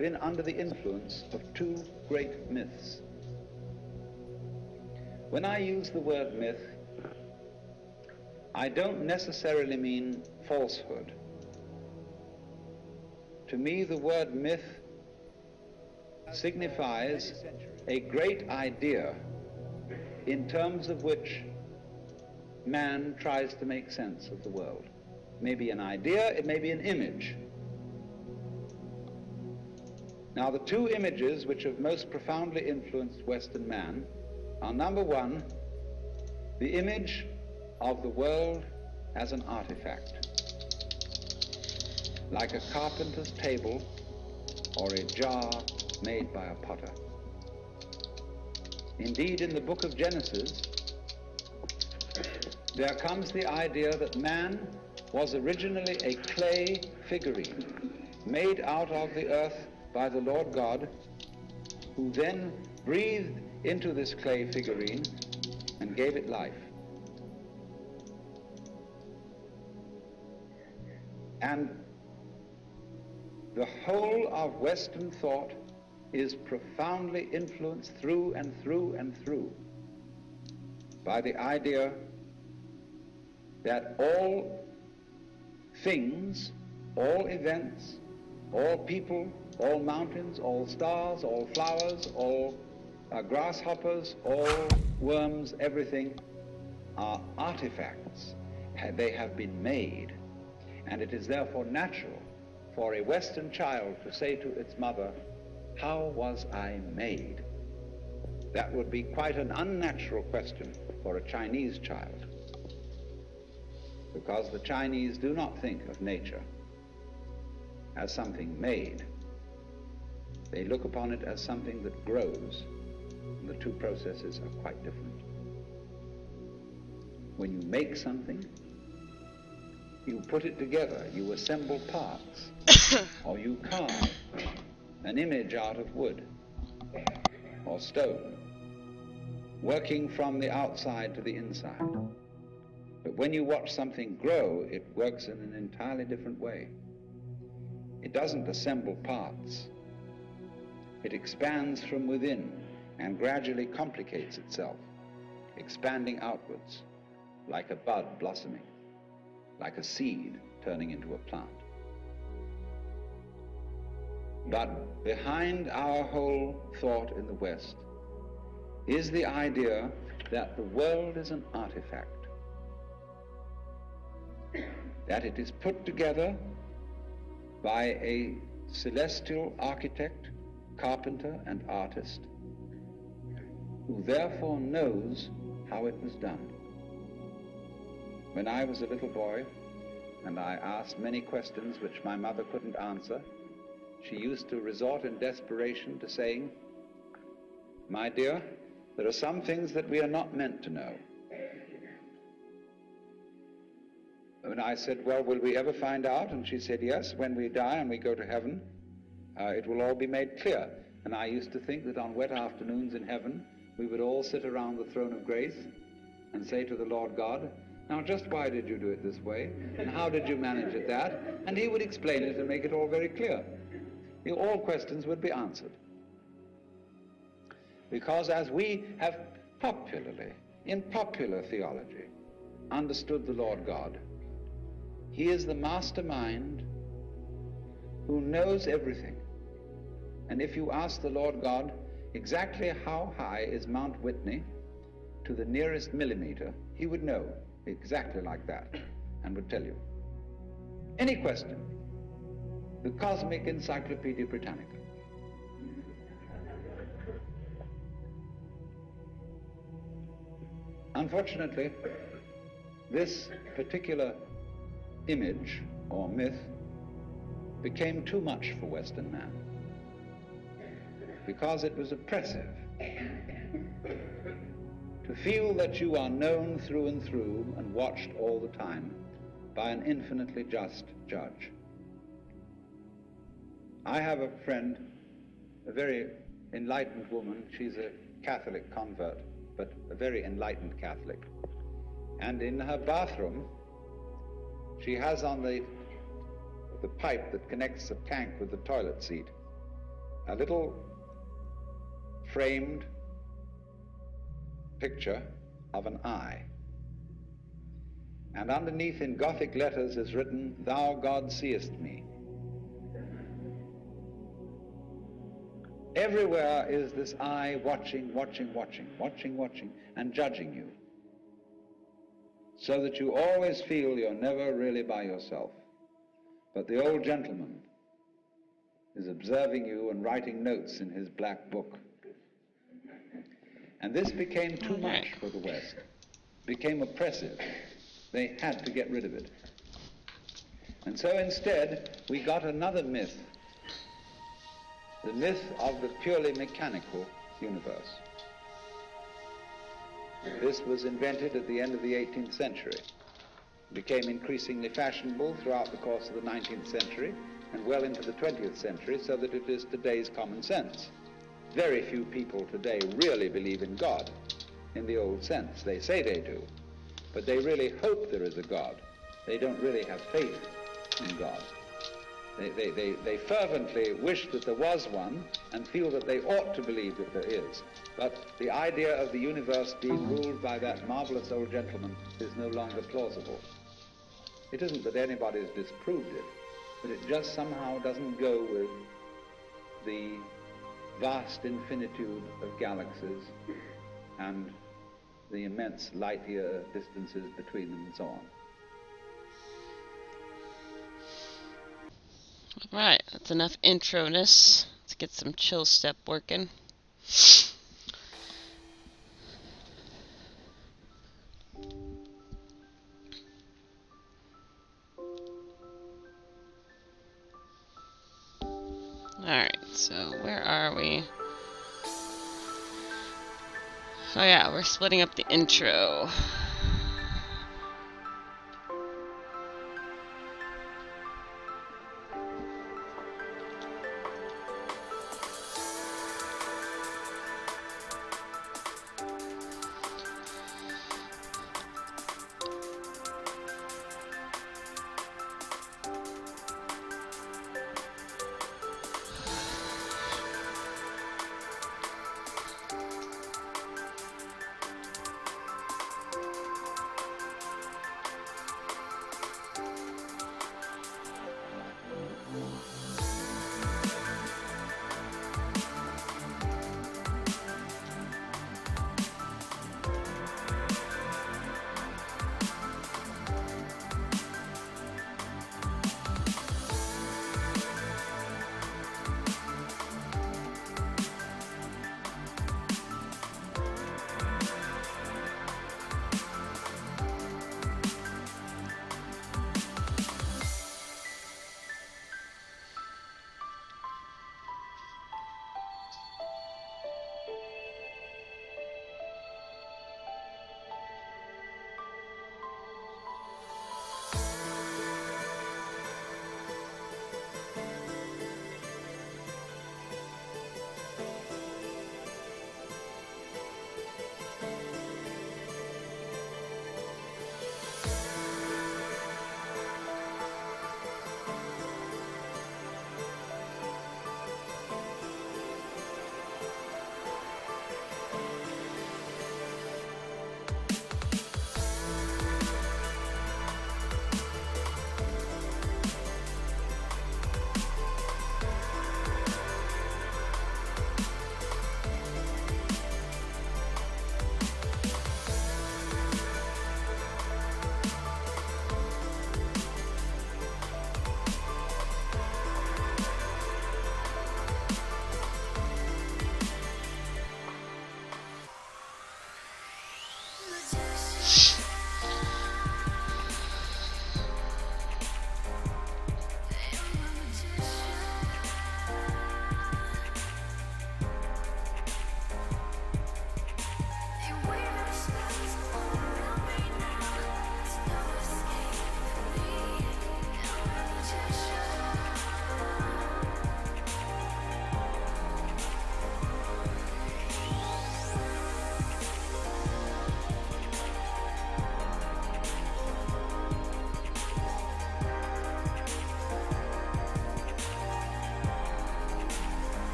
been under the influence of two great myths. When I use the word myth, I don't necessarily mean falsehood. To me, the word myth signifies a great idea in terms of which man tries to make sense of the world. It may be an idea, it may be an image. Now, the two images which have most profoundly influenced Western man are, number one, the image of the world as an artifact, like a carpenter's table or a jar made by a potter. Indeed, in the book of Genesis, there comes the idea that man was originally a clay figurine made out of the earth by the Lord God, who then breathed into this clay figurine and gave it life. And the whole of Western thought is profoundly influenced through and through and through by the idea that all things, all events, all people, all mountains, all stars, all flowers, all grasshoppers, all worms, everything are artifacts. They have been made. And it is therefore natural for a Western child to say to its mother, "How was I made?" That would be quite an unnatural question for a Chinese child, because the Chinese do not think of nature as something made. They look upon it as something that grows, and the two processes are quite different. When you make something, you put it together, you assemble parts, or you carve an image out of wood or stone, working from the outside to the inside. But when you watch something grow, it works in an entirely different way. It doesn't assemble parts. It expands from within and gradually complicates itself, expanding outwards, like a bud blossoming, like a seed turning into a plant. But behind our whole thought in the West is the idea that the world is an artifact, that it is put together by a celestial architect, carpenter, and artist, who therefore knows how it was done. When I was a little boy, and I asked many questions which my mother couldn't answer, she used to resort in desperation to saying, "My dear, there are some things that we are not meant to know." And I said, "Well, will we ever find out?" And she said, "Yes, when we die and we go to heaven, it will all be made clear." And I used to think that on wet afternoons in heaven, we would all sit around the throne of grace and say to the Lord God, "Now, just why did you do it this way? And how did you manage it that?" And he would explain it and make it all very clear. All questions would be answered. Because as we have popularly, in popular theology, understood the Lord God, he is the mastermind who knows everything. And if you ask the Lord God exactly how high is Mount Whitney to the nearest millimeter, he would know exactly like that and would tell you. Any question, the Cosmic Encyclopedia Britannica. Unfortunately, this particular image or myth became too much for Western man, because it was oppressive. To feel that you are known through and through and watched all the time by an infinitely just judge. I have a friend, a very enlightened woman. She's a Catholic convert, but a very enlightened Catholic. And in her bathroom, she has on the pipe that connects the tank with the toilet seat, a little framed picture of an eye. And underneath in Gothic letters is written, "Thou, God, seest me." Everywhere is this eye watching, and judging you, so that you always feel you're never really by yourself. But the old gentleman is observing you and writing notes in his black book. And this became too much for the West, became oppressive. They had to get rid of it. And so instead, we got another myth, the myth of the purely mechanical universe. This was invented at the end of the 18th century, became increasingly fashionable throughout the course of the 19th century and well into the 20th century, so that it is today's common sense. Very few people today really believe in God in the old sense. They say they do, but they really hope there is a God. They don't really have faith in God. They fervently wish that there was one and feel that they ought to believe that there is. But the idea of the universe being ruled by that marvelous old gentleman is no longer plausible. It isn't that anybody's disproved it, but it just somehow doesn't go with the vast infinitude of galaxies and the immense light-year distances between them and so on. Alright, that's enough intro-ness. Let's get some chill step working. Alright, so where are we? Oh yeah, we're splitting up the intro.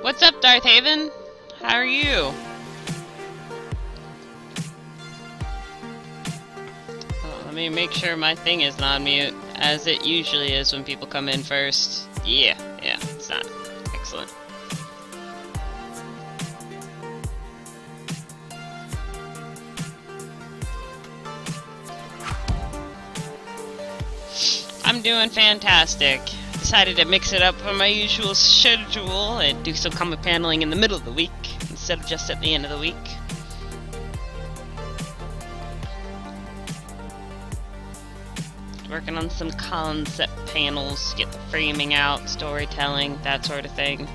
What's up, Darth Haven? How are you? Oh, let me make sure my thing isn't on mute, as it usually is when people come in first. Yeah, it's not. Excellent. I'm doing fantastic. Decided to mix it up from my usual schedule and do some comic paneling in the middle of the week instead of just at the end of the week. Working on some concept panels, get the framing out, storytelling, that sort of thing.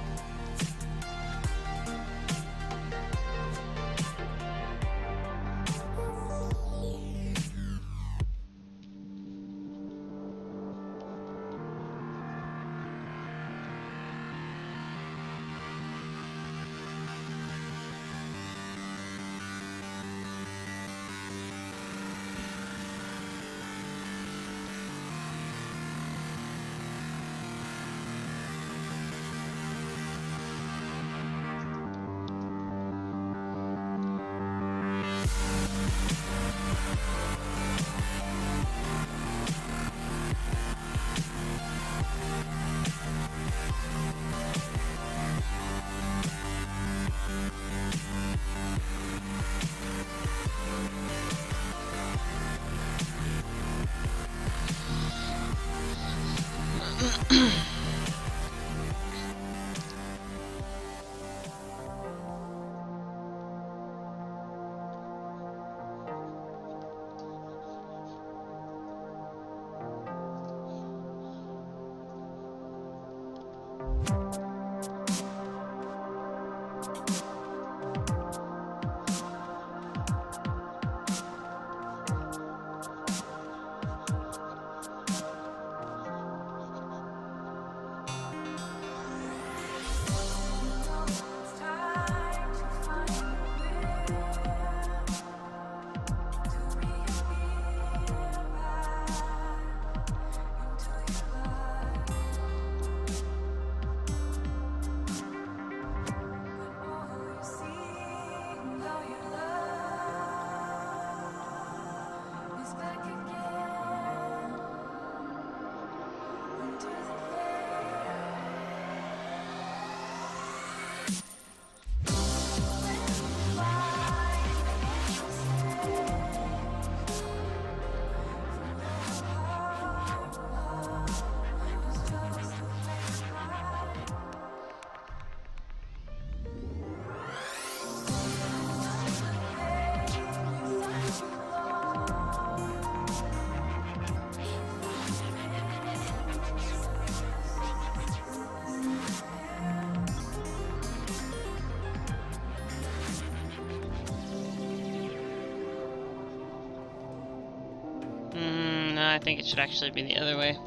No, I think it should actually be the other way.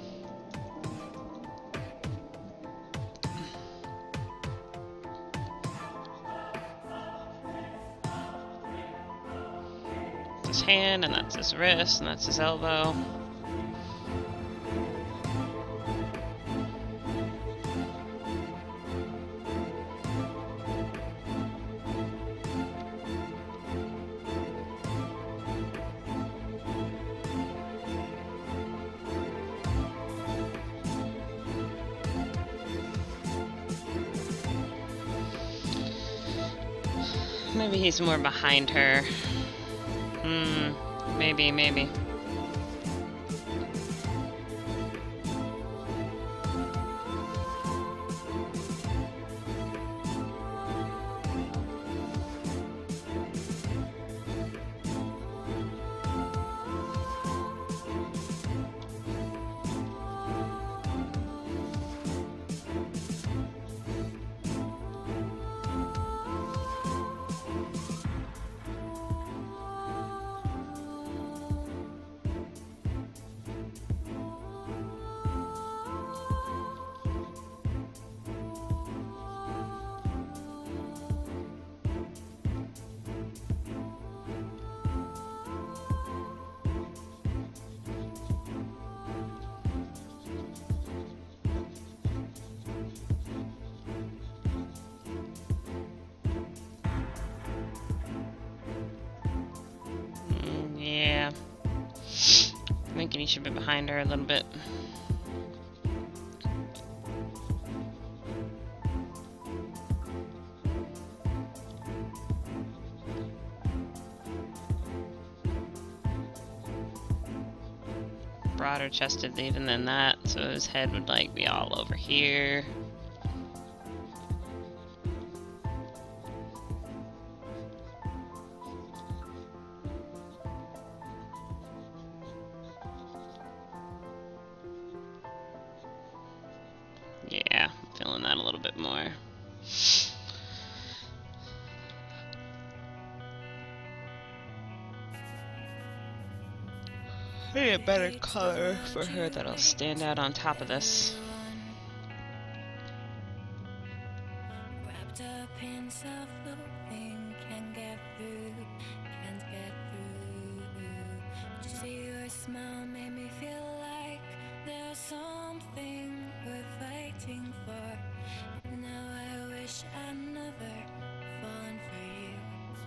That's his hand, and that's his wrist, and that's his elbow. Maybe he's more behind her. Maybe. thinking he should be behind her a little bit. Broader chested even than that, so his head would like be all over here. Yeah, I'm feeling that a little bit more. I need a better color for her that'll stand out on top of this. Wrapped up in self-loathing, can't get through. To see your smile made me feel like there's something worth fighting for. Now I wish I'd never fallen for you.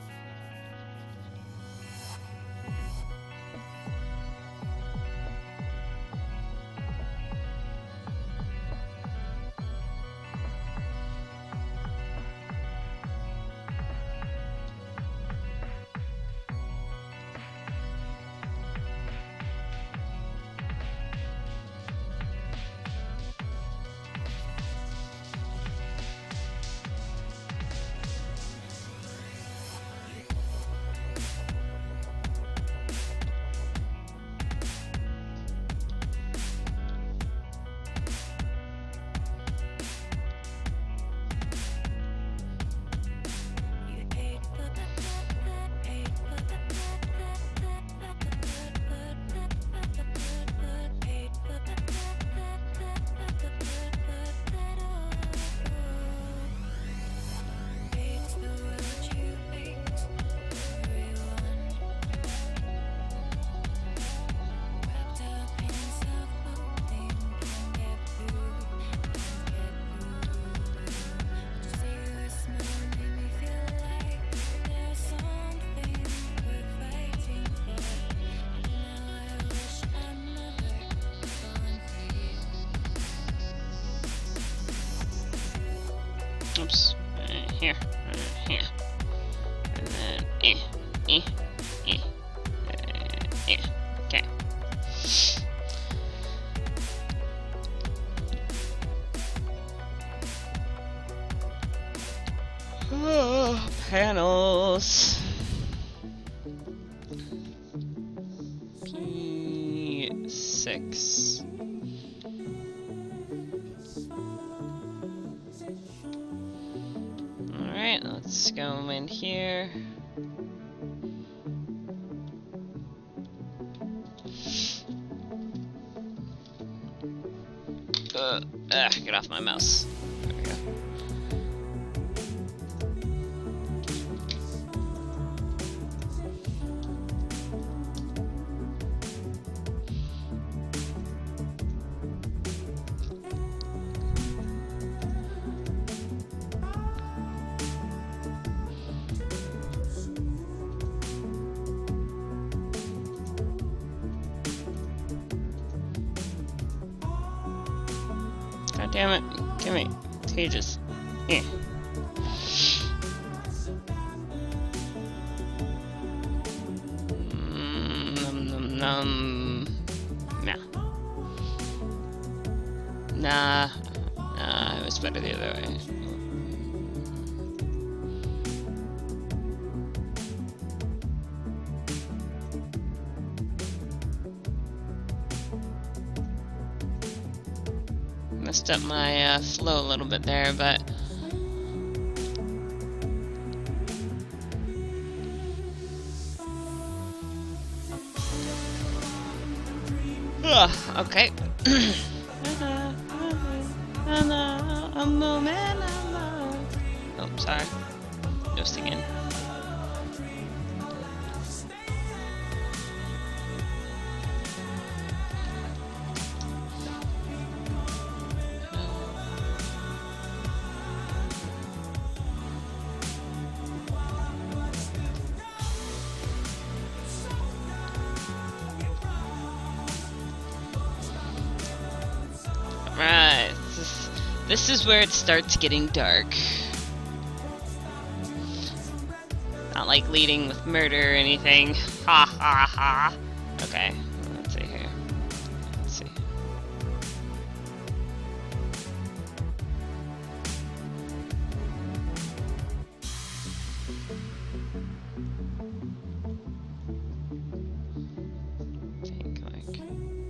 Oops. Here. Here. And then, okay. Oh, panels. P6. Alright, let's go in here. Get off my mouse. There we go. God damn it. Give me pages. Yeah. Nah. Nah, it was better the other way. Messed up my flow a little bit there, but okay. Oh, sorry. Just again. Right. This is where it starts getting dark. Not like leading with murder or anything. Ha ha ha. Okay, let's see here. Let's see. Think like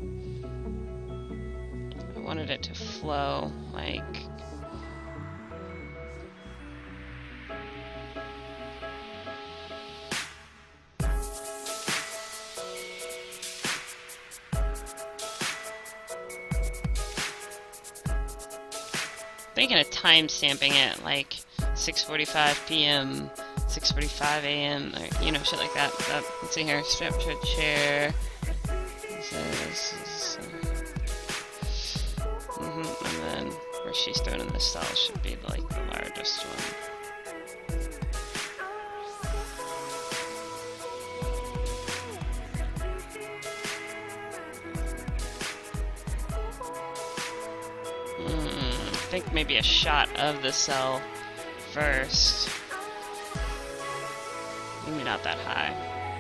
I wanted it to flow like. Thinking of time stamping it like 6:45 p.m., 6:45 a.m., or you know, shit like that. Let's see here. Snapshot share. And then where she's thrown in the cell should be like the largest one. I think maybe a shot of the cell first. Maybe not that high.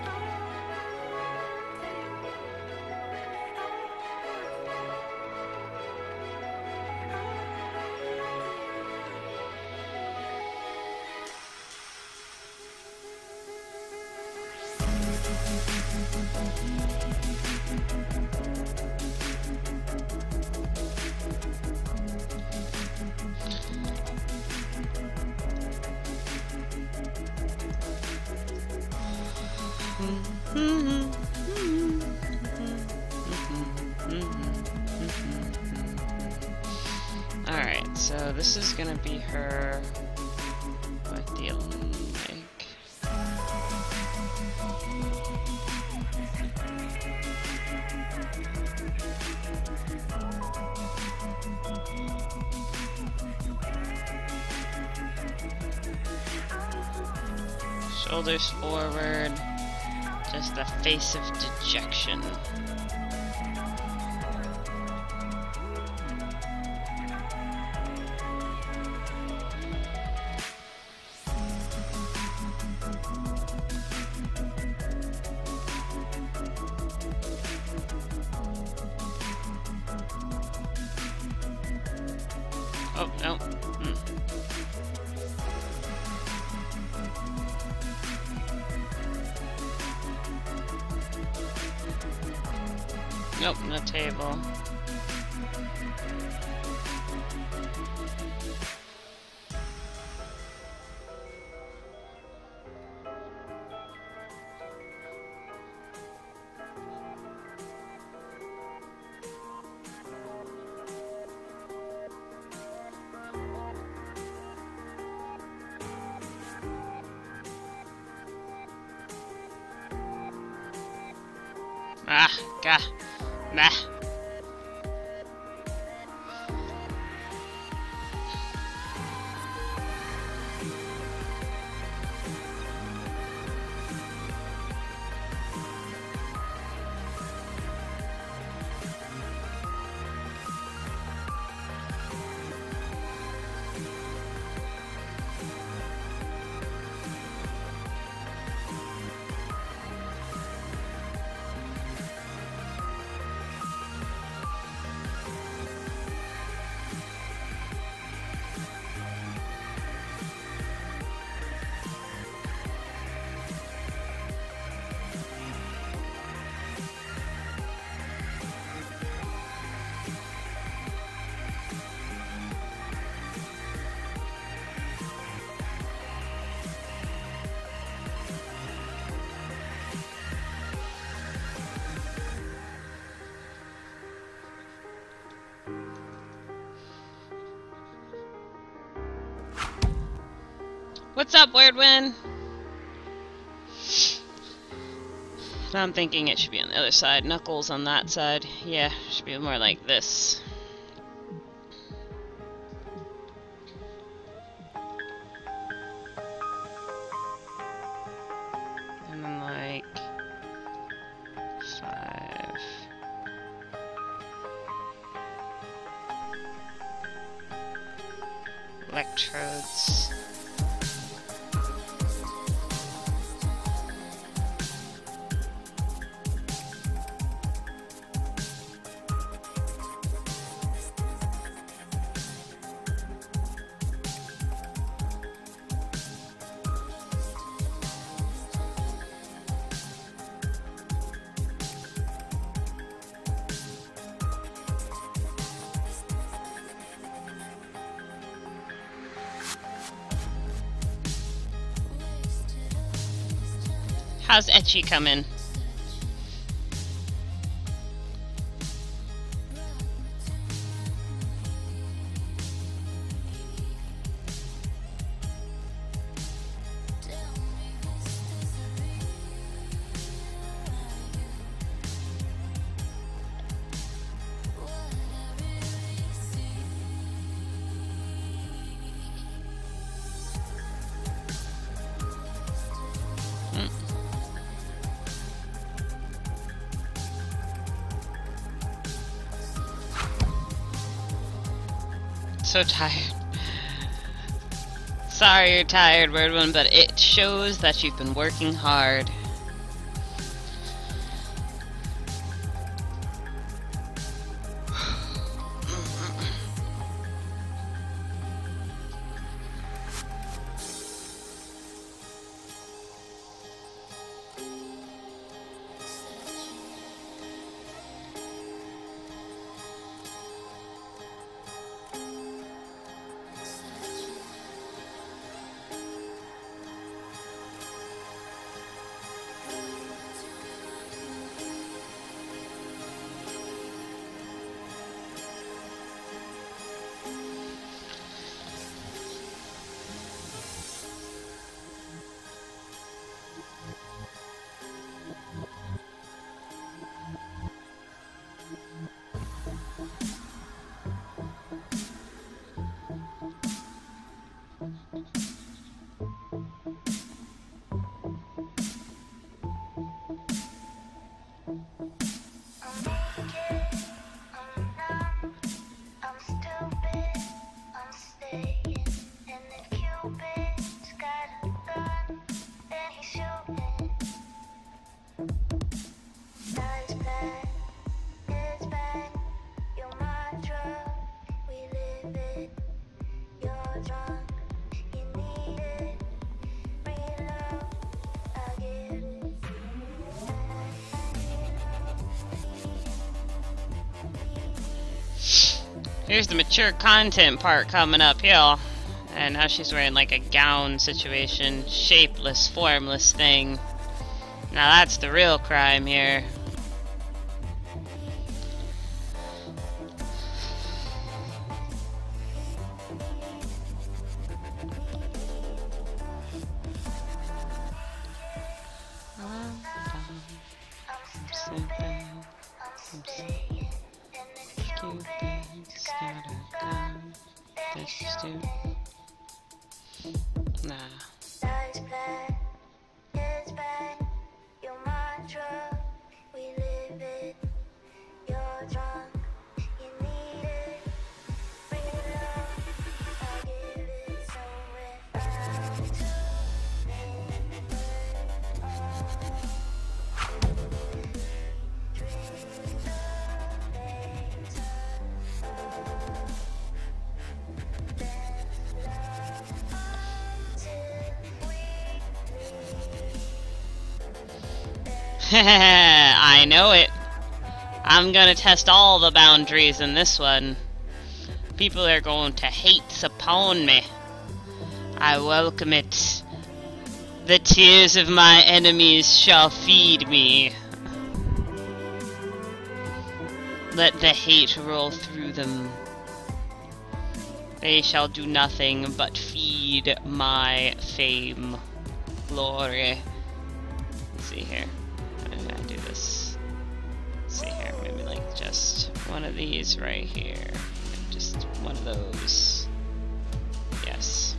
Alright, so this is gonna be her with the leg. Shoulders forward, just a face of dejection. Oh, no. Nope, no table. Ah, gah, nah. What's up, Weirdwind? I'm thinking it should be on the other side. Knuckles on that side. Yeah, it should be more like this. And then like 5. Electrodes. How's Etchy coming? So tired. Sorry you're tired, Word One, but it shows that you've been working hard. Here's the mature content part coming up here. And now she's wearing like a gown situation. Shapeless, formless thing. Now that's the real crime here. I know it. I'm gonna test all the boundaries in this one. People are going to hate upon me. I welcome it. The tears of my enemies shall feed me. Let the hate roll through them. They shall do nothing but feed my fame. Glory. Let's see here. How did I do this? Let's see here. Maybe like just one of these right here. Just one of those. Yes.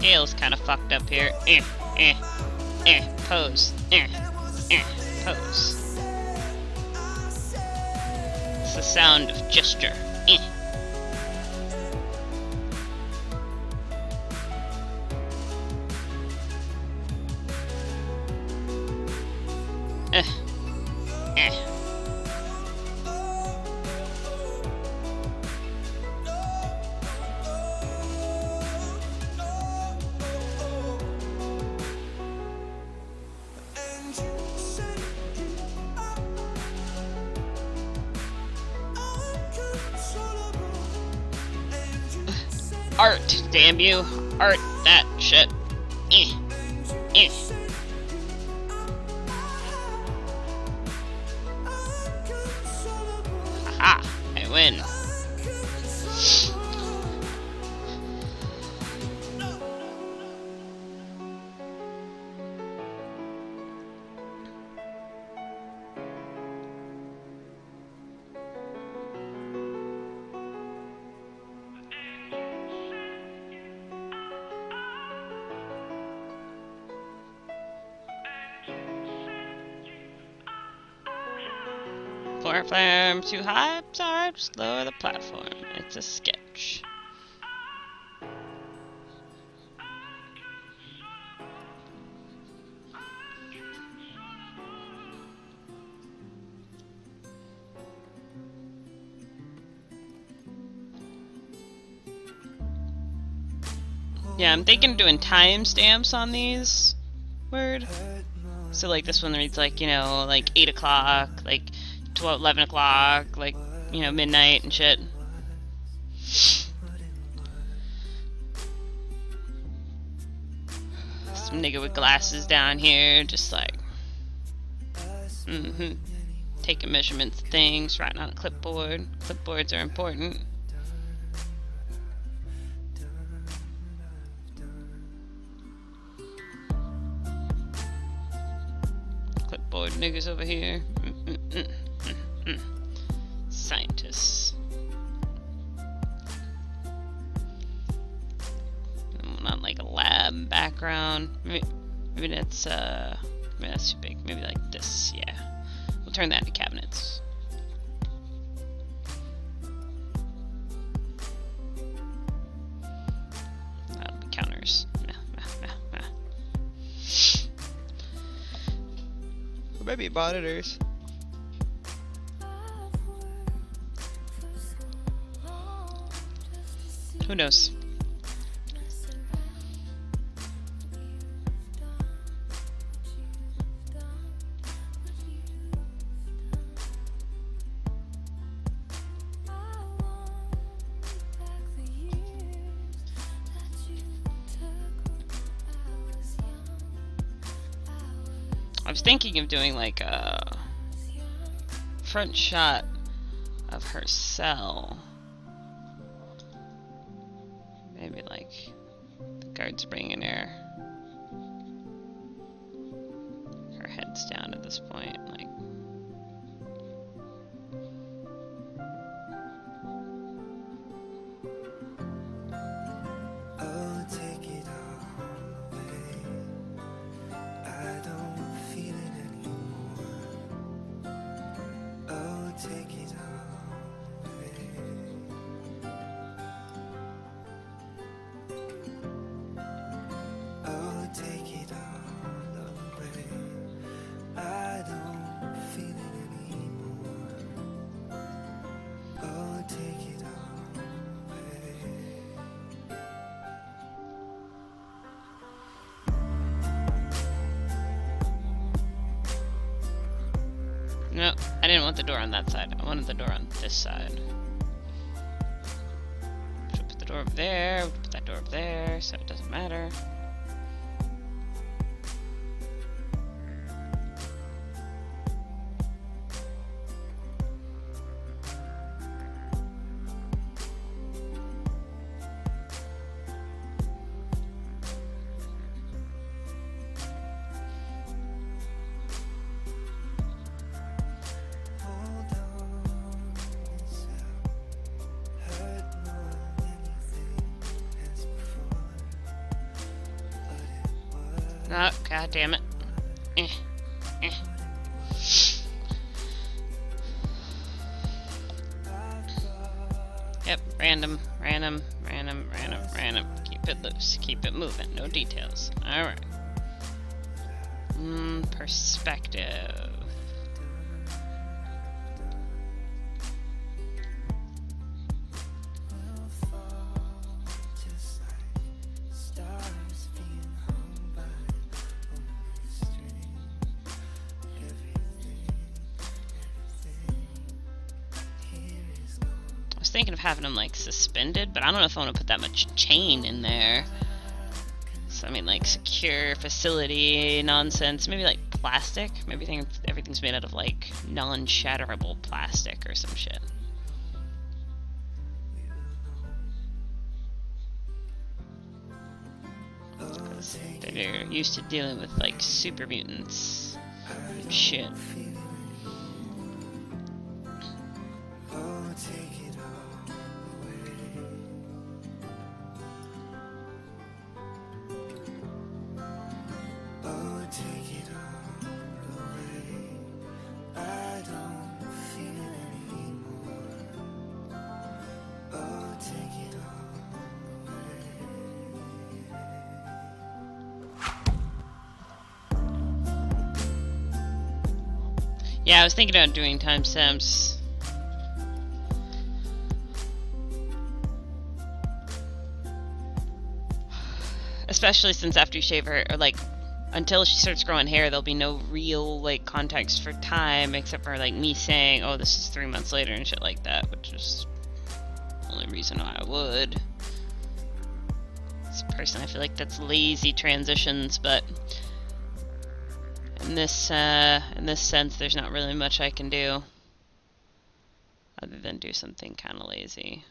scale's kind of fucked up here. Pose. Pose. It's the sound of gesture. Art, damn you. Art that shit. Haha, I win. Platform too high, sorry, just lower the platform. It's a sketch. Yeah, I'm thinking of doing timestamps on these. Word. So like this one reads like, you know, like 8 o'clock, like 11 o'clock, like, you know, midnight and shit. Some nigga with glasses down here, just like, taking measurements of things, writing on a clipboard. Clipboards are important. Clipboard niggas over here. Scientists. Not like a lab background. Maybe that's too big. Maybe like this. Yeah, we'll turn that into cabinets. That'll be counters. Or maybe monitors. Who knows? I was thinking of doing like a front shot of her cell. Maybe like the guards bringing her head's down at this point, like. Oh, take it all away. I don't feel it anymore. Oh, take it all away. Oh, take it all away. I don't feel it anymore. Oh, take it all away. No, I didn't want the door on that side. I wanted the door on this side. Should put the door over there. Put that door over there, so it doesn't matter. Hold on, this hurt more than anything as before. Oh, god damn it. Eh. Eh. Yep, random. Keep it loose. Keep it moving. No details. Alright. Perspective. just like stars being hung by a string. Everything here is gone. I was thinking of having them like suspended, but I don't know if I want to put that much chain in there. So I mean like secure facility nonsense. Maybe like plastic. Maybe everything's made out of like non-shatterable plastic or some shit. They're used to dealing with like super mutants and shit. Oh, take it all away. Oh, take it all away. I don't feel it anymore. Oh, take it all away. Yeah, I was thinking about doing timestamps. Especially since after you shave her, or like, until she starts growing hair, there'll be no real, like, context for time, except for, like, me saying, oh, this is 3 months later and shit like that, which is the only reason why I would. Personally, I feel like that's lazy transitions, but in this sense, there's not really much I can do other than do something kind of lazy.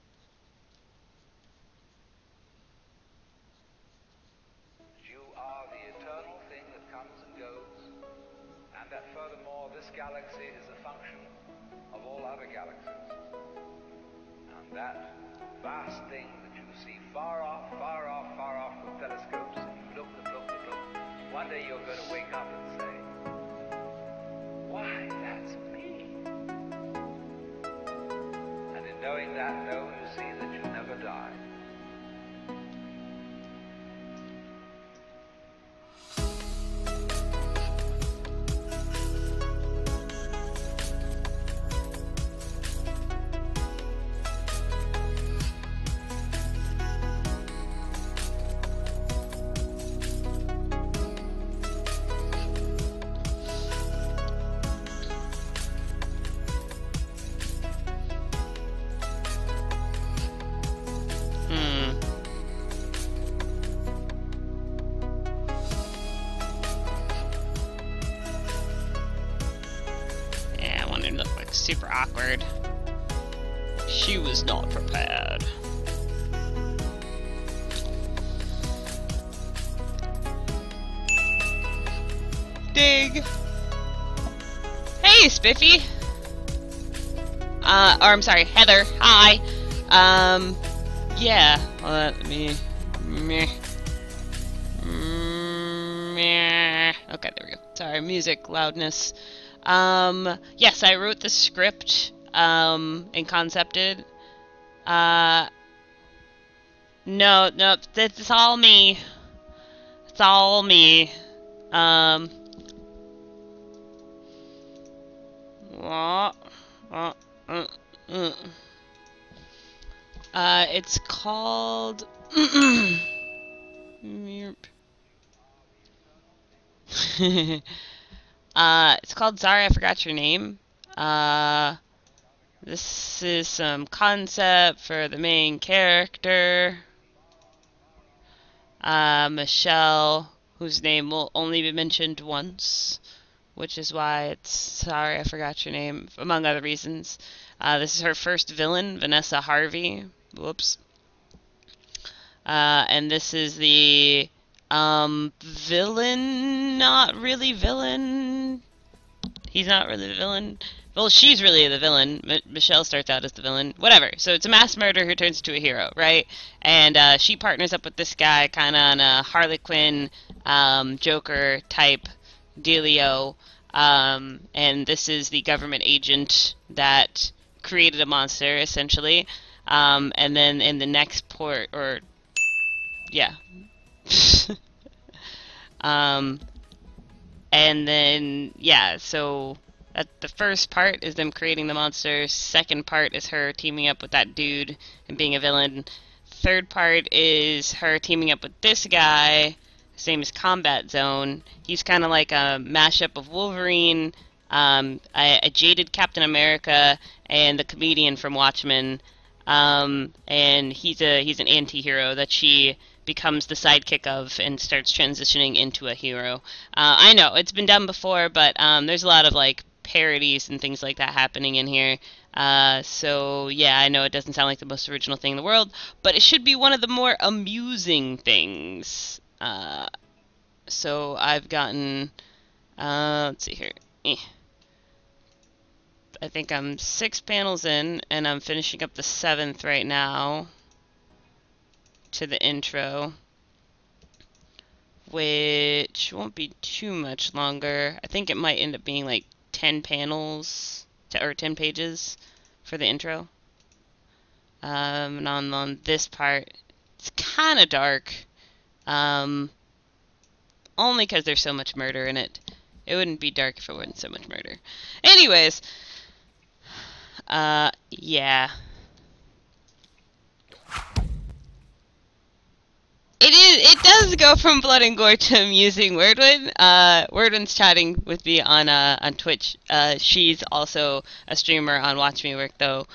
You are the eternal thing that comes and goes, and that furthermore this galaxy is a function of all other galaxies. And that vast thing that you see far off with telescopes, and you look. One day you're going to wake up and say, why, that's me. And in knowing that, know you see that you never die. Super awkward. She was not prepared. Dig. Hey, Spiffy. Or I'm sorry, Heather. Hi. Yeah. Let me. Meh. Okay, there we go. Sorry, music loudness. Yes, I wrote the script, and concepted. No, it's all me. It's all me. It's called... it's called Sorry I Forgot Your Name. This is some concept for the main character, Michelle, whose name will only be mentioned once, which is why it's Sorry I Forgot Your Name, among other reasons. This is her first villain, Vanessa Harvey. Whoops. And this is the villain, not really villain. He's not really the villain. Well, she's really the villain. Michelle starts out as the villain. Whatever. So it's a mass murderer who turns into a hero, right? And she partners up with this guy kind of on a Harley Quinn Joker type dealio. And this is the government agent that created a monster, essentially. And then in the next port, or yeah. And then, yeah, so the first part is them creating the monster. Second part is her teaming up with that dude and being a villain. Third part is her teaming up with this guy. His name is Combat Zone. He's kind of like a mashup of Wolverine, a jaded Captain America, and the comedian from Watchmen. And he's an anti-hero that she becomes the sidekick of and starts transitioning into a hero. I know it's been done before, but there's a lot of like parodies and things like that happening in here. So yeah, I know it doesn't sound like the most original thing in the world, but it should be one of the more amusing things. So I've gotten, let's see here. I think I'm 6 panels in, and I'm finishing up the 7th right now to the intro, which won't be too much longer. I think it might end up being like 10 panels or 10 pages for the intro. And on this part, it's kind of dark, only because there's so much murder in it. It wouldn't be dark if it wasn't so much murder. Anyways, yeah. It does go from blood and gore to amusing. Wordwin. Wordwin's chatting with me on Twitch. She's also a streamer on Watch Me Work, though.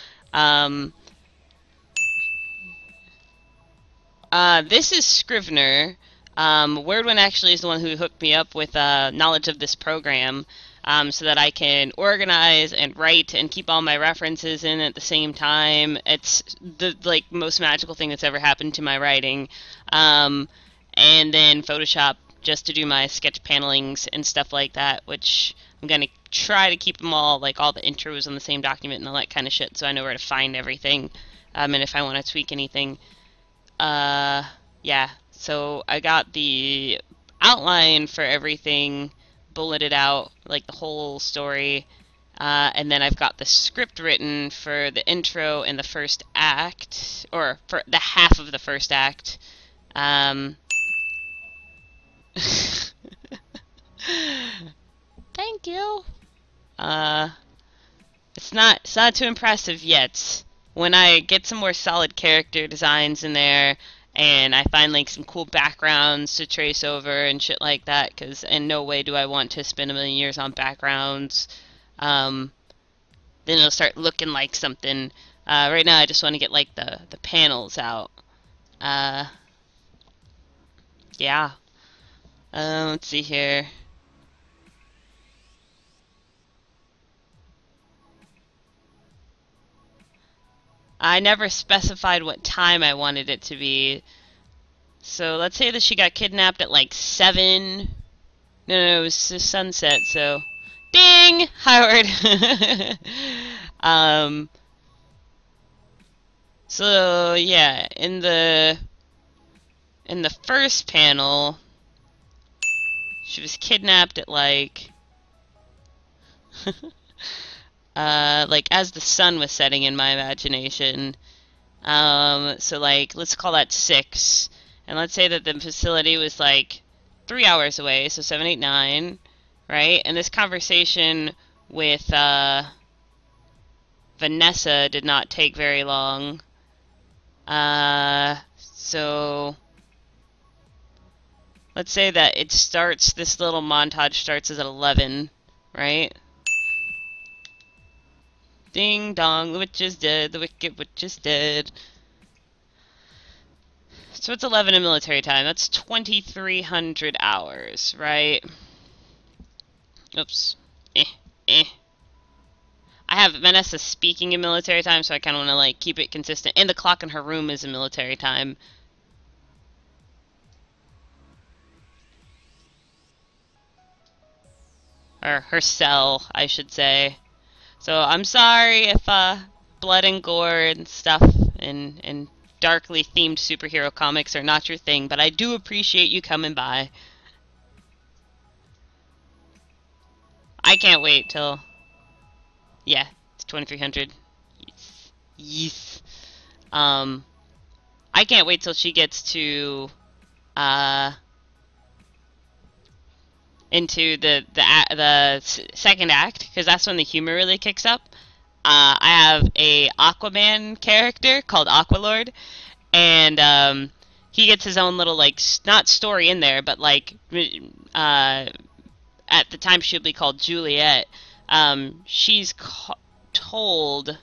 This is Scrivener. Wordwin actually is the one who hooked me up with knowledge of this program, so that I can organize and write and keep all my references in at the same time. It's the most magical thing that's ever happened to my writing. And then Photoshop just to do my sketch panelings and stuff like that, which I'm gonna try to keep them all, like all the intros on the same document and all that kind of shit, so I know where to find everything, and if I want to tweak anything. Yeah, so I got the outline for everything bulleted out, like the whole story, and then I've got the script written for the intro and the first act, or for the half of the first act. Thank you. It's not too impressive yet. When I get some more solid character designs in there, and I find like some cool backgrounds to trace over and shit like that, because in no way do I want to spend a million years on backgrounds, then it'll start looking like something. Right now I just want to get like the panels out. Yeah. Let's see here. I never specified what time I wanted it to be. So let's say that she got kidnapped at like 7. No, it was sunset, so... Ding! Howard! So, yeah, in the first panel, she was kidnapped at like... like as the sun was setting in my imagination. So like, let's call that 6. And let's say that the facility was like 3 hours away, so 7, 8, 9, right? And this conversation with Vanessa did not take very long. So let's say that it starts, this little montage starts at 11, right? Ding dong, the witch is dead, the wicked witch is dead. So it's 11 in military time. That's 2,300 hours, right? Oops. I have Vanessa speaking in military time, so I kind of want to like keep it consistent. And the clock in her room is in military time. Or her cell, I should say. So I'm sorry if blood and gore and stuff and darkly themed superhero comics are not your thing, but I do appreciate you coming by. I can't wait till... Yeah, it's 2300. Yes. Yes. I can't wait till she gets to, into the second act, because that's when the humor really kicks up. I have a Aquaman character called Aqualord, and he gets his own little, like, not story in there, but like at the time she'll be called Juliet. She's told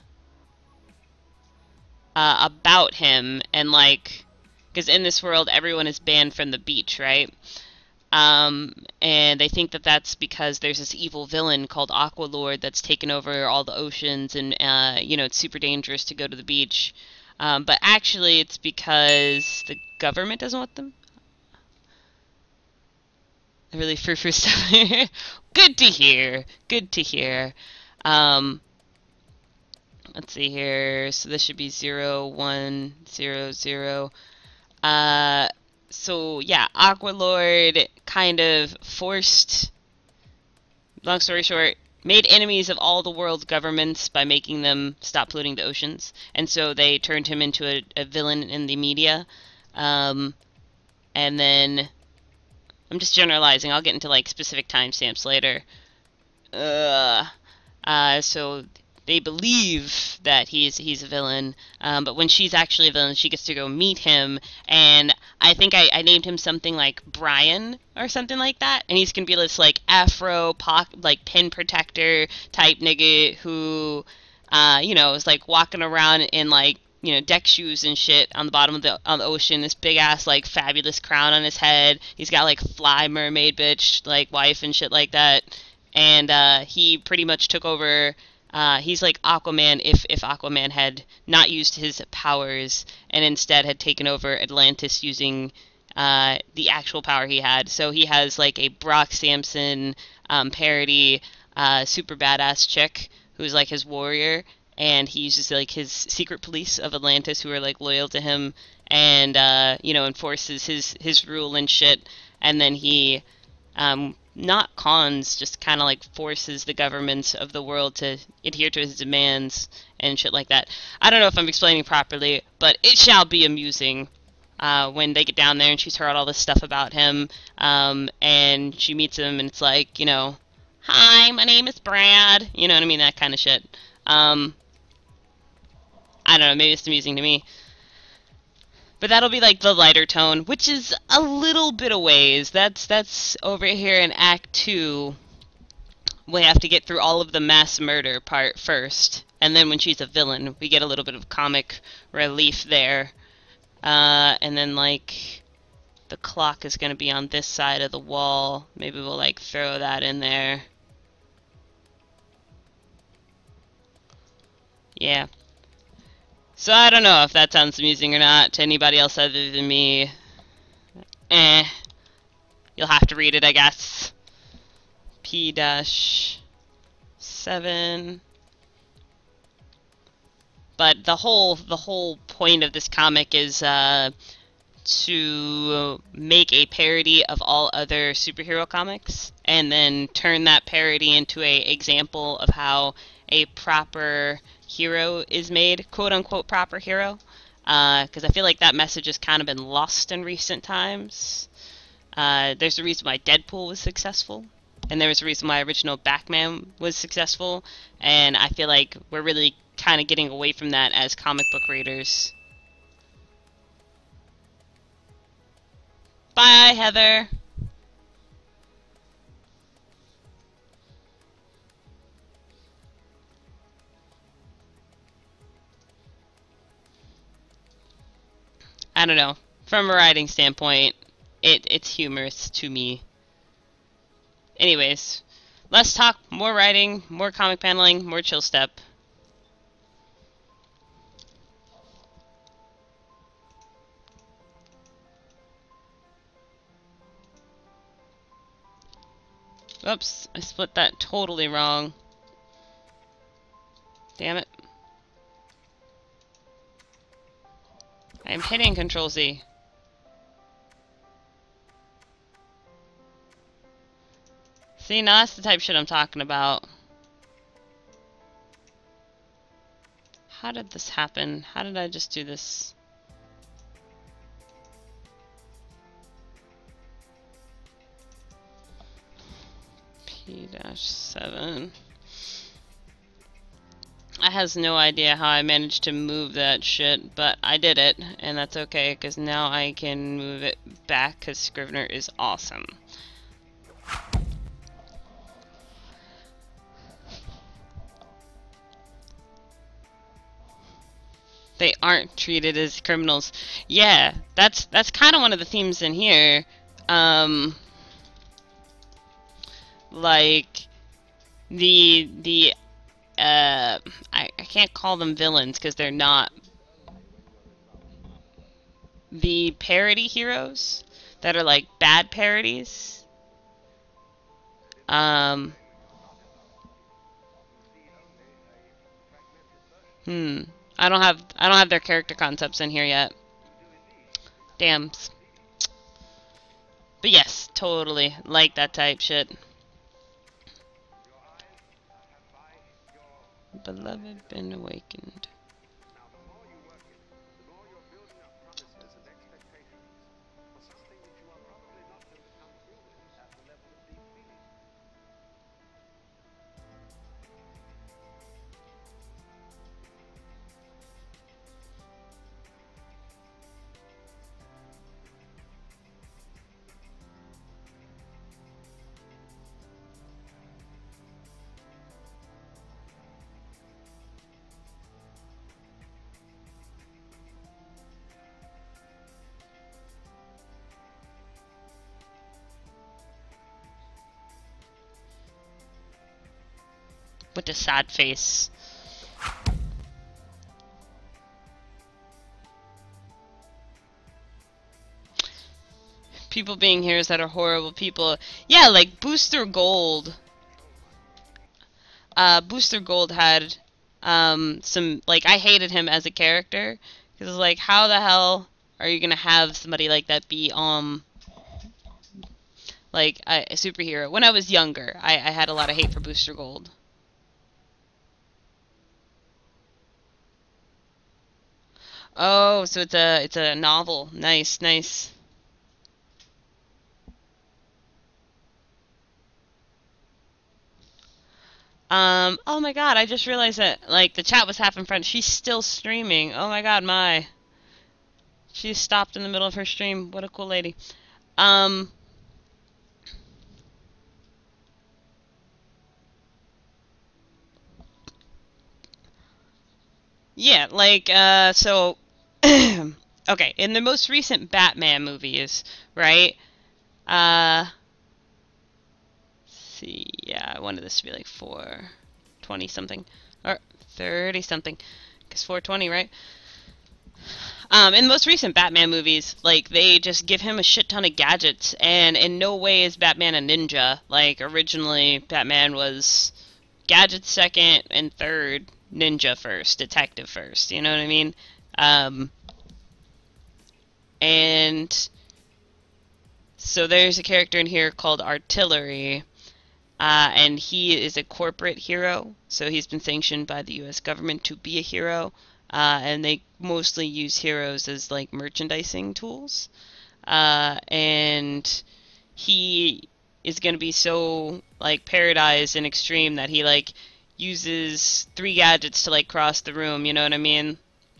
about him, and like, because in this world everyone is banned from the beach, right? And they think that that's because there's this evil villain called Aqualord that's taken over all the oceans, and you know, it's super dangerous to go to the beach. But actually it's because the government doesn't want them. Really frou-frou stuff. Good to hear. Good to hear. Let's see here. So this should be 0, 1, 0, 0. So yeah, Aqualord kind of forced, long story short, made enemies of all the world's governments by making them stop polluting the oceans. And so they turned him into a villain in the media. And then, I'm just generalizing, I'll get into like specific timestamps later. So they believe that he's a villain, but when she's actually a villain, she gets to go meet him, and I think I named him something like Brian or something like that, and he's gonna be this like afro like pin protector type nigga who, you know, is like walking around in like, you know, deck shoes and shit on the bottom of the ocean, this big ass like fabulous crown on his head. He's got like fly mermaid bitch like wife and shit like that, and he pretty much took over. He's like Aquaman if Aquaman had not used his powers and instead had taken over Atlantis using the actual power he had. So he has like a Brock Samson parody super badass chick who's like his warrior, and he uses like his secret police of Atlantis who are like loyal to him, and you know, enforces his rule and shit. And then he not cons, just kind of like forces the governments of the world to adhere to his demands and shit like that. I don't know if I'm explaining properly, but it shall be amusing when they get down there and she's heard all this stuff about him, and she meets him and it's like, you know, hi, my name is Brad, you know what I mean, that kind of shit. I don't know, maybe it's amusing to me. But that'll be like the lighter tone, which is a little bit of ways. That's over here in Act 2. We have to get through all of the mass murder part first. And then when she's a villain, we get a little bit of comic relief there. And then like the clock is going to be on this side of the wall. Maybe we'll like throw that in there. Yeah. So I don't know if that sounds amusing or not to anybody else other than me. You'll have to read it, I guess. P-7. But the whole point of this comic is to make a parody of all other superhero comics, and then turn that parody into a example of how a proper hero is made, quote-unquote proper hero, because I feel like that message has kind of been lost in recent times. There's a reason why Deadpool was successful, and there was a reason why original Batman was successful, and I feel like we're really kind of getting away from that as comic book readers. Bye, Heather! I don't know. From a writing standpoint, it's humorous to me. Anyways, less talk, more writing, more comic paneling, more chill step. Oops, I split that totally wrong. Damn it. I'm hitting Control Z. See, now that's the type of shit I'm talking about. How did this happen? How did I just do this? P-7. I has no idea how I managed to move that shit, but I did it, and that's okay, because now I can move it back, because Scrivener is awesome. They aren't treated as criminals. Yeah, that's kind of one of the themes in here. Like I can't call them villains because they're not. The parody heroes that are like bad parodies. I don't have their character concepts in here yet. Damn. But yes, totally like that type shit. Beloved, been awakened. With a sad face. People being heroes that are horrible people. Yeah, like Booster Gold. Booster Gold had some, like, I hated him as a character. Because it's like, how the hell are you gonna have somebody like that be, like, a superhero? When I was younger, I had a lot of hate for Booster Gold. Oh, so it's a novel. Nice, nice. Oh my god, I just realized that, like, the chat was half in French. She's still streaming. Oh my god, my. She stopped in the middle of her stream. What a cool lady. Yeah, like, so, okay, in the most recent Batman movies, right, let's see, yeah, I wanted this to be like 420 something, or 30 something, because 420, right? In the most recent Batman movies, like, they just give him a shit ton of gadgets, and in no way is Batman a ninja. Like, originally, Batman was gadgets second, and third, ninja first, detective first, you know what I mean? And so there's a character in here called Artillery, and he is a corporate hero, so he's been sanctioned by the US government to be a hero, and they mostly use heroes as, like, merchandising tools, and he is going to be so, like, parodized and extreme that he, like, uses 3 gadgets to, like, cross the room, you know what I mean?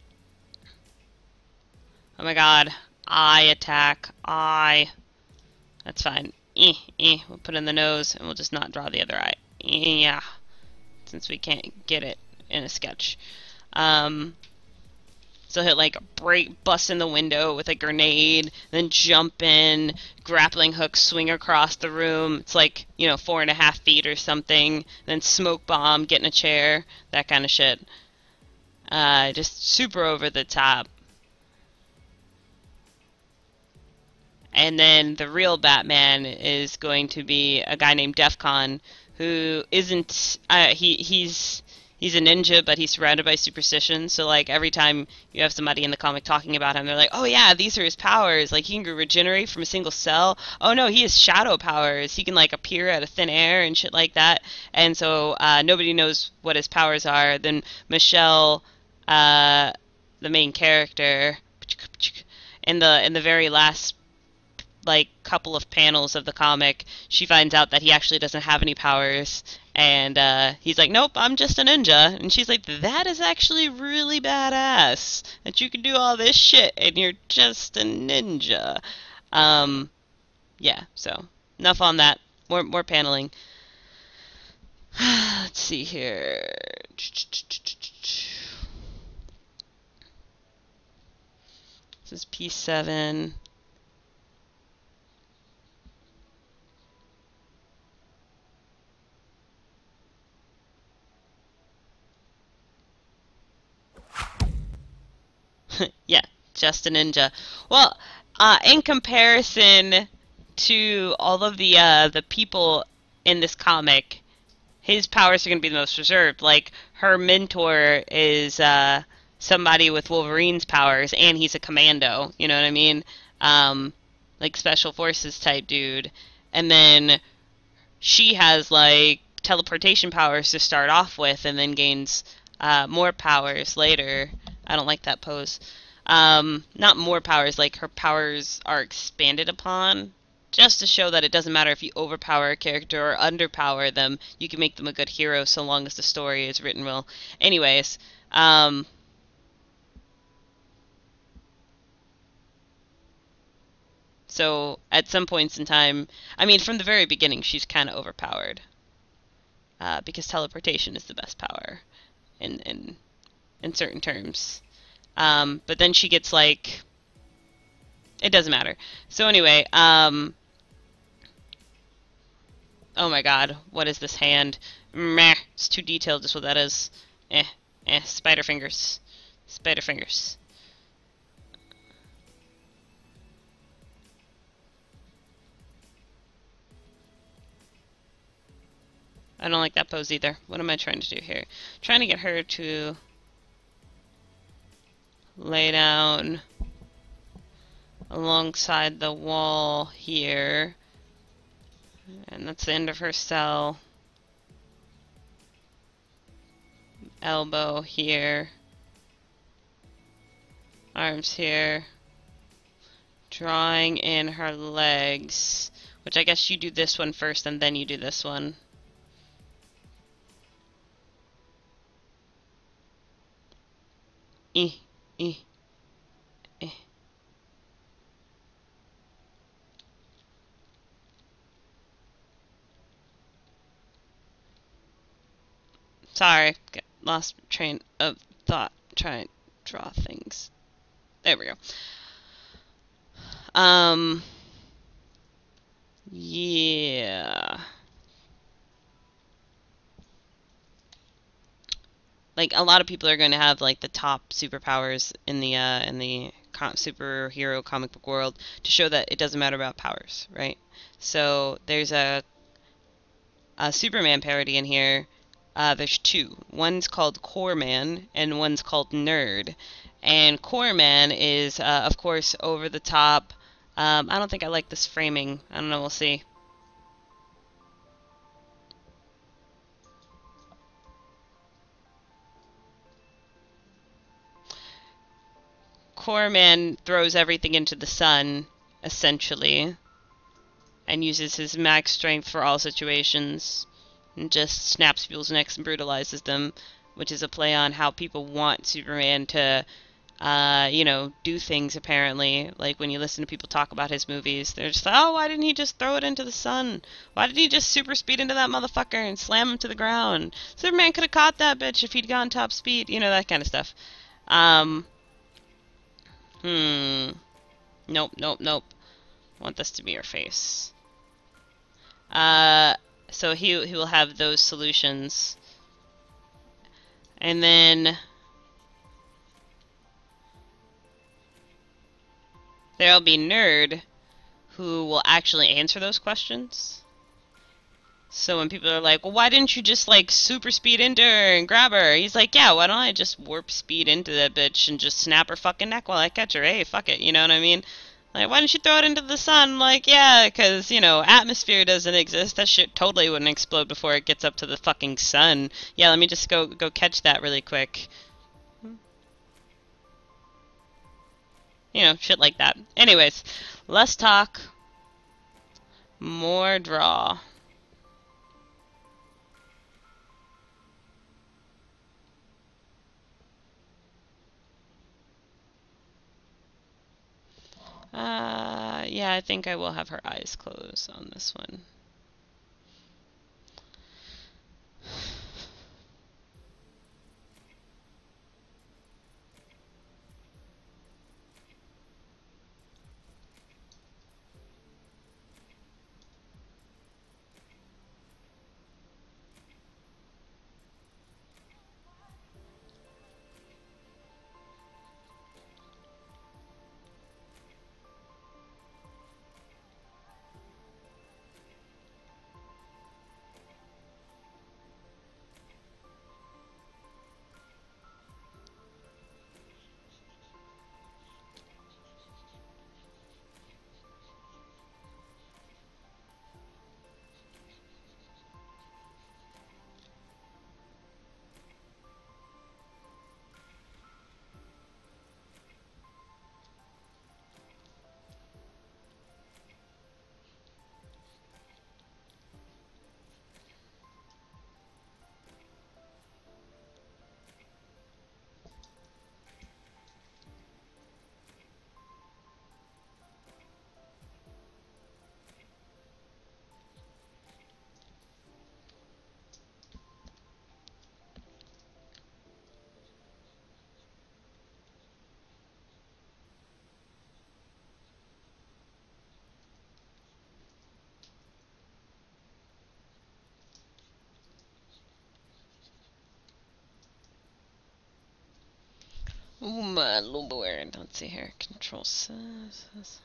Oh my god. Eye attack. Eye. That's fine. We'll put in the nose, and we'll just not draw the other eye. Yeah. Since we can't get it in a sketch. So he'll, like, bust in the window with a grenade, then jump in, grappling hook, swing across the room. It's like, you know, 4.5 feet or something. Then smoke bomb, get in a chair, that kind of shit. Just super over the top. And then the real Batman is going to be a guy named Defcon, who isn't, he's a ninja, but he's surrounded by superstition. So like every time you have somebody in the comic talking about him, they're like, oh yeah, these are his powers. Like he can regenerate from a single cell. Oh no, he has shadow powers. He can like appear out of thin air and shit like that. And so nobody knows what his powers are. Then Michelle, the main character, in the very last like couple of panels of the comic, she finds out that he actually doesn't have any powers, and he's like, nope, I'm just a ninja. And she's like, that is actually really badass that you can do all this shit and you're just a ninja. Yeah, so enough on that. More paneling. Let's see here. This is P7. Yeah, just a ninja. Well, in comparison to all of the people in this comic, his powers are going to be the most reserved. Like, her mentor is somebody with Wolverine's powers, and he's a commando, you know what I mean? Like, special forces type dude. And then she has, like, teleportation powers to start off with, and then gains more powers later. I don't like that pose. Not more powers, like her powers are expanded upon, just to show that it doesn't matter if you overpower a character or underpower them, you can make them a good hero so long as the story is written well. Anyways, so at some points in time, I mean, from the very beginning, she's kind of overpowered, because teleportation is the best power in certain terms. But then she gets, like, it doesn't matter. So anyway, oh my god, what is this hand? Meh, it's too detailed, just what that is. Spider fingers. Spider fingers. I don't like that pose either. What am I trying to do here? Trying to get her to lay down alongside the wall here, and that's the end of her cell. Elbow here, arms here, drawing in her legs, which I guess you do this one first and then you do this one. Eh. Sorry, lost train of thought. Trying to draw things. There we go. Yeah. Like, a lot of people are going to have, like, the top superpowers in the superhero comic book world to show that it doesn't matter about powers, right? So there's a Superman parody in here. There's two. One's called Core Man, and one's called Nerd. And Core Man is, of course, over the top. I don't think I like this framing. I don't know, we'll see. Core Man throws everything into the sun, essentially, and uses his max strength for all situations, and just snaps people's necks and brutalizes them, which is a play on how people want Superman to, you know, do things, apparently. Like, when you listen to people talk about his movies, they're just like, oh, why didn't he just throw it into the sun? Why did he just super speed into that motherfucker and slam him to the ground? Superman could have caught that bitch if he'd gone top speed, you know, that kind of stuff. Nope. I want this to be your face. So he will have those solutions. And then there'll be Nerd, who will actually answer those questions. So when people are like, well, why didn't you just, like, super speed into her and grab her? He's like, yeah, why don't I just warp speed into that bitch and just snap her fucking neck while I catch her? Hey, fuck it, you know what I mean? Like, why didn't you throw it into the sun? Like, yeah, because, you know, atmosphere doesn't exist. That shit totally wouldn't explode before it gets up to the fucking sun. Yeah, let me just go catch that really quick. You know, shit like that. Anyways, less talk, more draw. Yeah, I think I will have her eyes closed on this one. Ooh, my lord. Let's see here. Control says.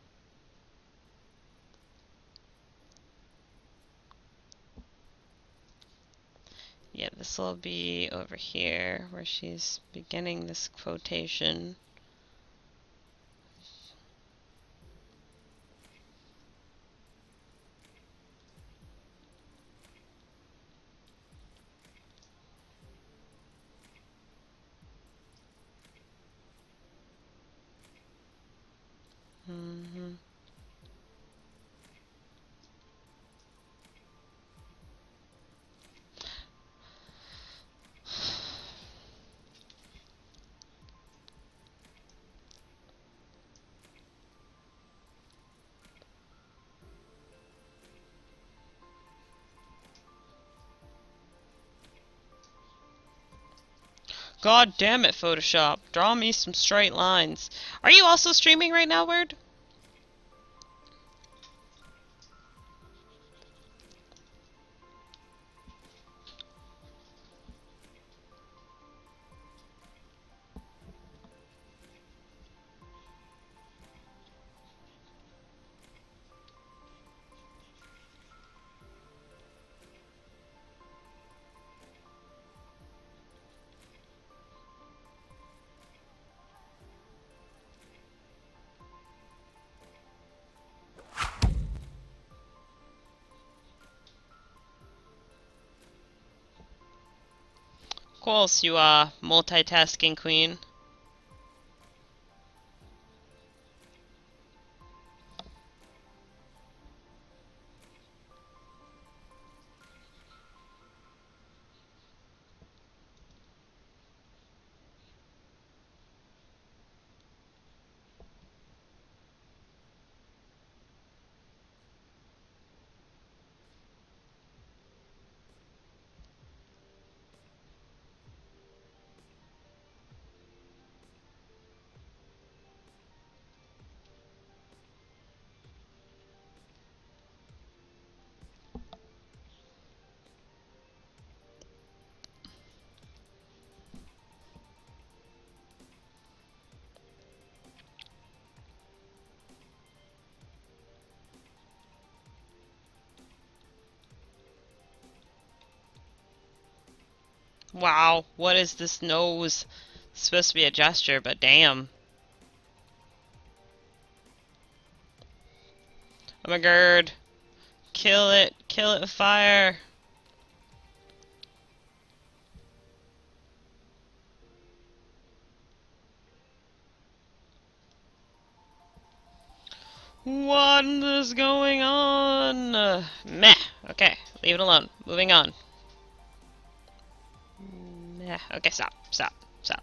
Yeah, this will be over here where she's beginning this quotation. Mm-hmm. God damn it, Photoshop. Draw me some straight lines. Are you also streaming right now, Word? Of course, you are multitasking queen. Wow, what is this nose? It's supposed to be a gesture, but damn. Oh my god. Kill it with fire. What is going on? Meh. Okay, leave it alone. Moving on. Meh. Okay, stop. Stop. Stop.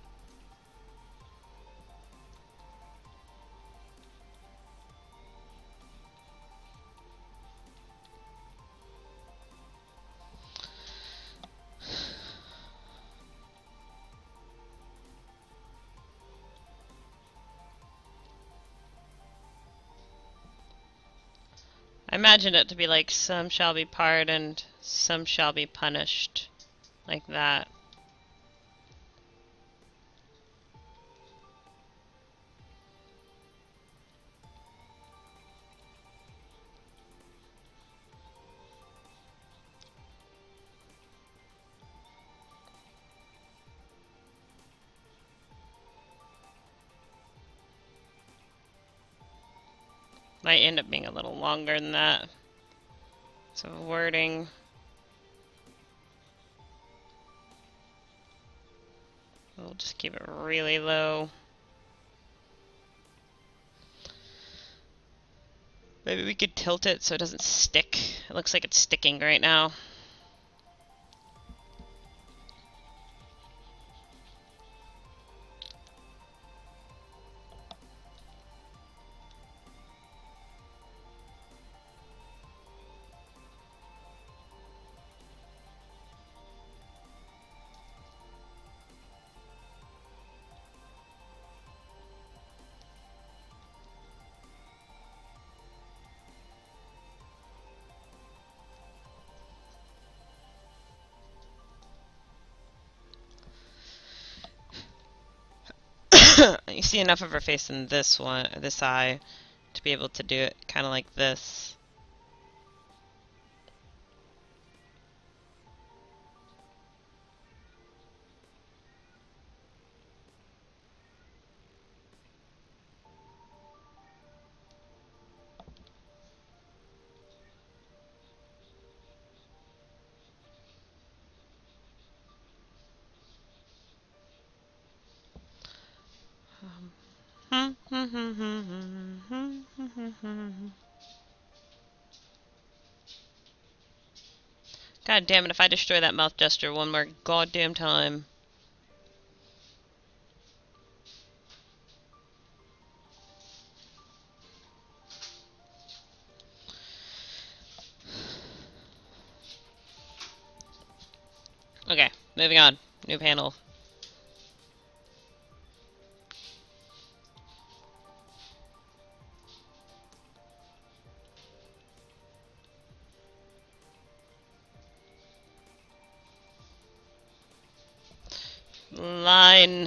I imagine it to be like, some shall be pardoned, some shall be punished. Like that. Might end up being a little longer than that. So wording. We'll just keep it really low. Maybe we could tilt it so it doesn't stick. It looks like it's sticking right now. You see enough of her face in this one, this eye, to be able to do it kind of like this. God damn it, if I destroy that mouth gesture one more goddamn time. Okay, moving on. New panel. Line.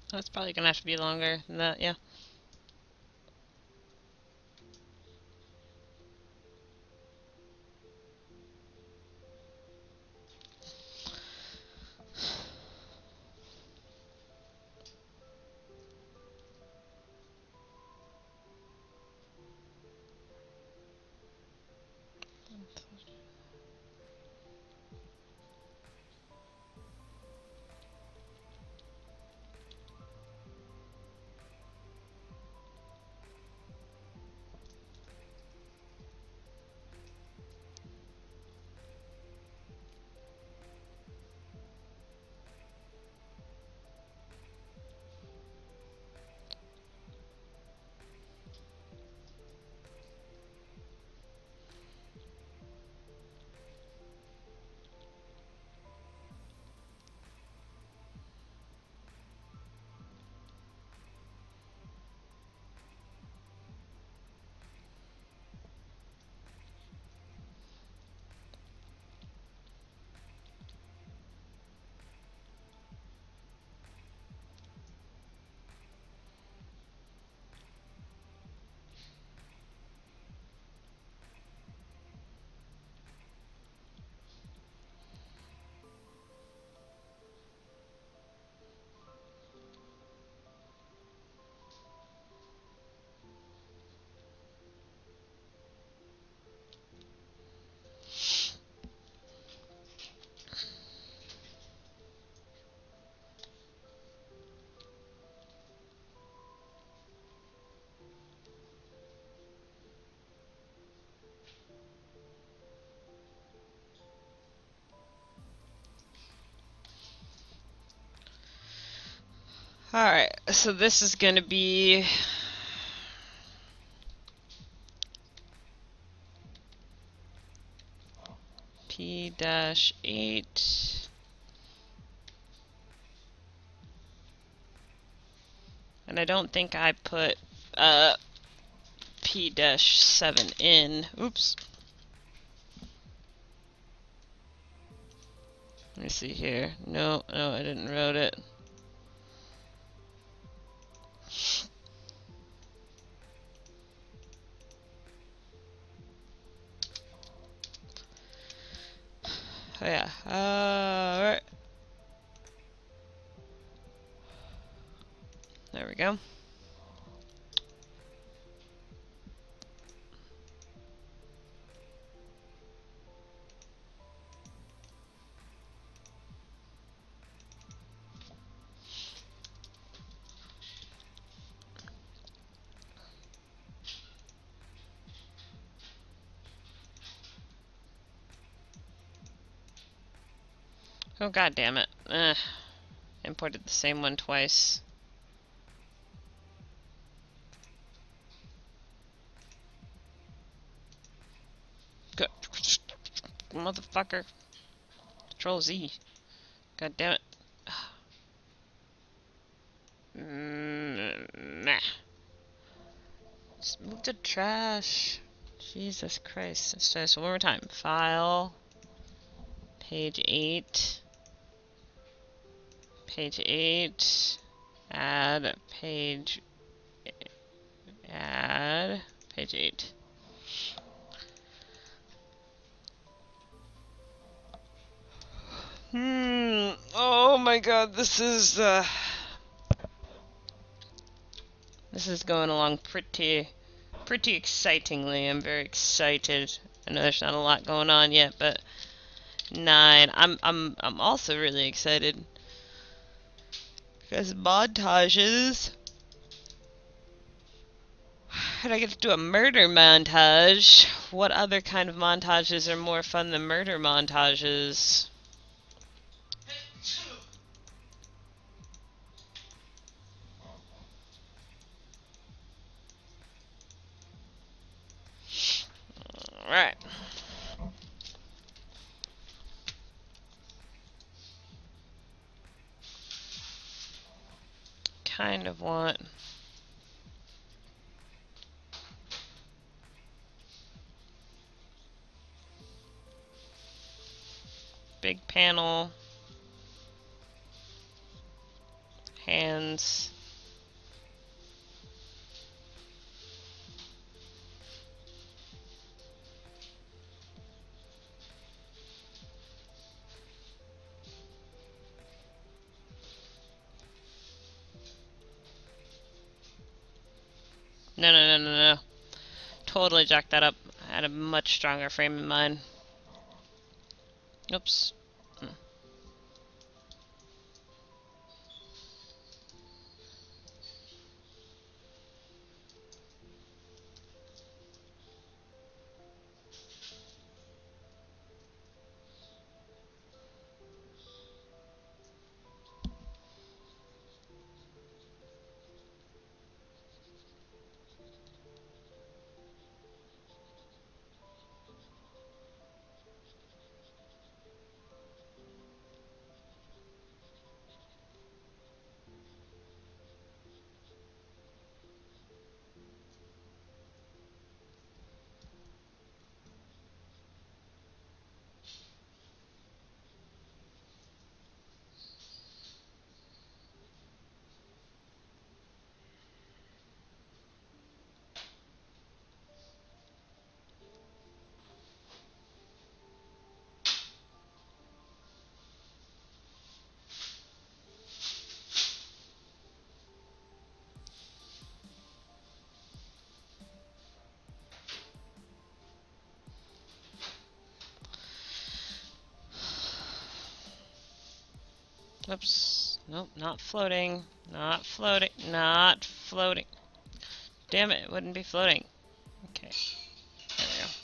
That's probably gonna have to be longer than that, yeah. Alright, so this is gonna be P-8. And I don't think I put P-7 in. Oops. Let me see here. No, I didn't wrote it. Oh yeah. Alright. There we go. Oh god damn it. Imported the same one twice. Good. Motherfucker. Control Z. God damn it. Nah. Just move to trash. Jesus Christ. Let's try this one more time. File. Page 8. Page 8. Add page. Add page 8. Oh my god, this is going along pretty excitingly. I'm very excited. I know there's not a lot going on yet, but 9. I'm also really excited because montages. And I get to do a murder montage. What other kind of montages are more fun than murder montages? Alright. Kind of want big panel, hands. No, no, no, no, no. Totally jacked that up. I had a much stronger frame in mind. Oops. Oops. Nope, not floating. Not floating. Not floating. Damn it, it wouldn't be floating. Okay. There we go.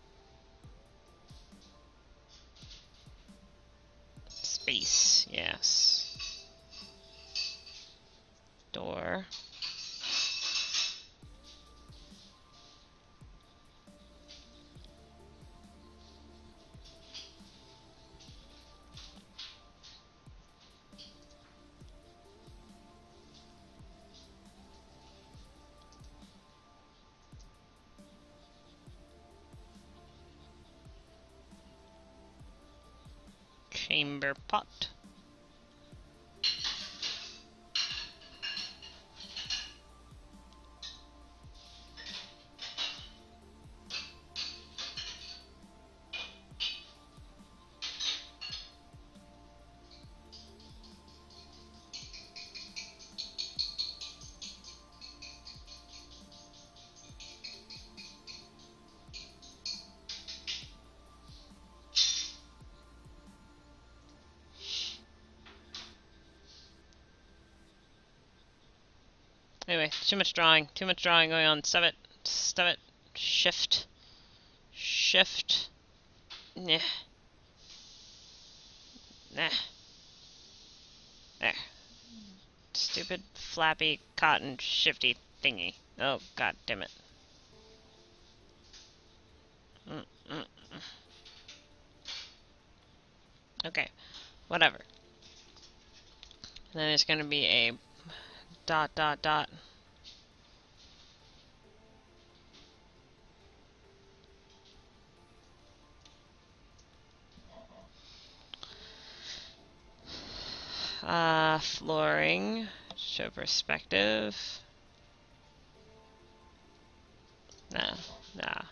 Space, yes. Door. Chamber pot. Anyway, too much drawing. Too much drawing going on. Stop it. Stop it. Shift. Shift. Nah. Nah. There. Stupid, flappy, cotton, shifty thingy. Oh, god damn it. Okay. Whatever. And then it's gonna be a dot dot dot. Flooring. Show perspective. Nah, nah.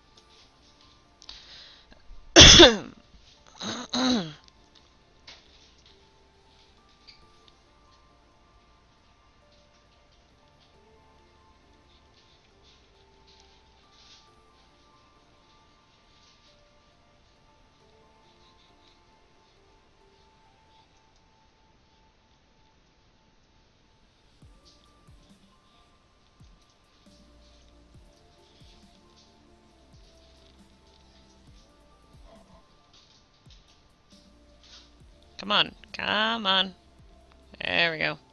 Come on, come on. There we go.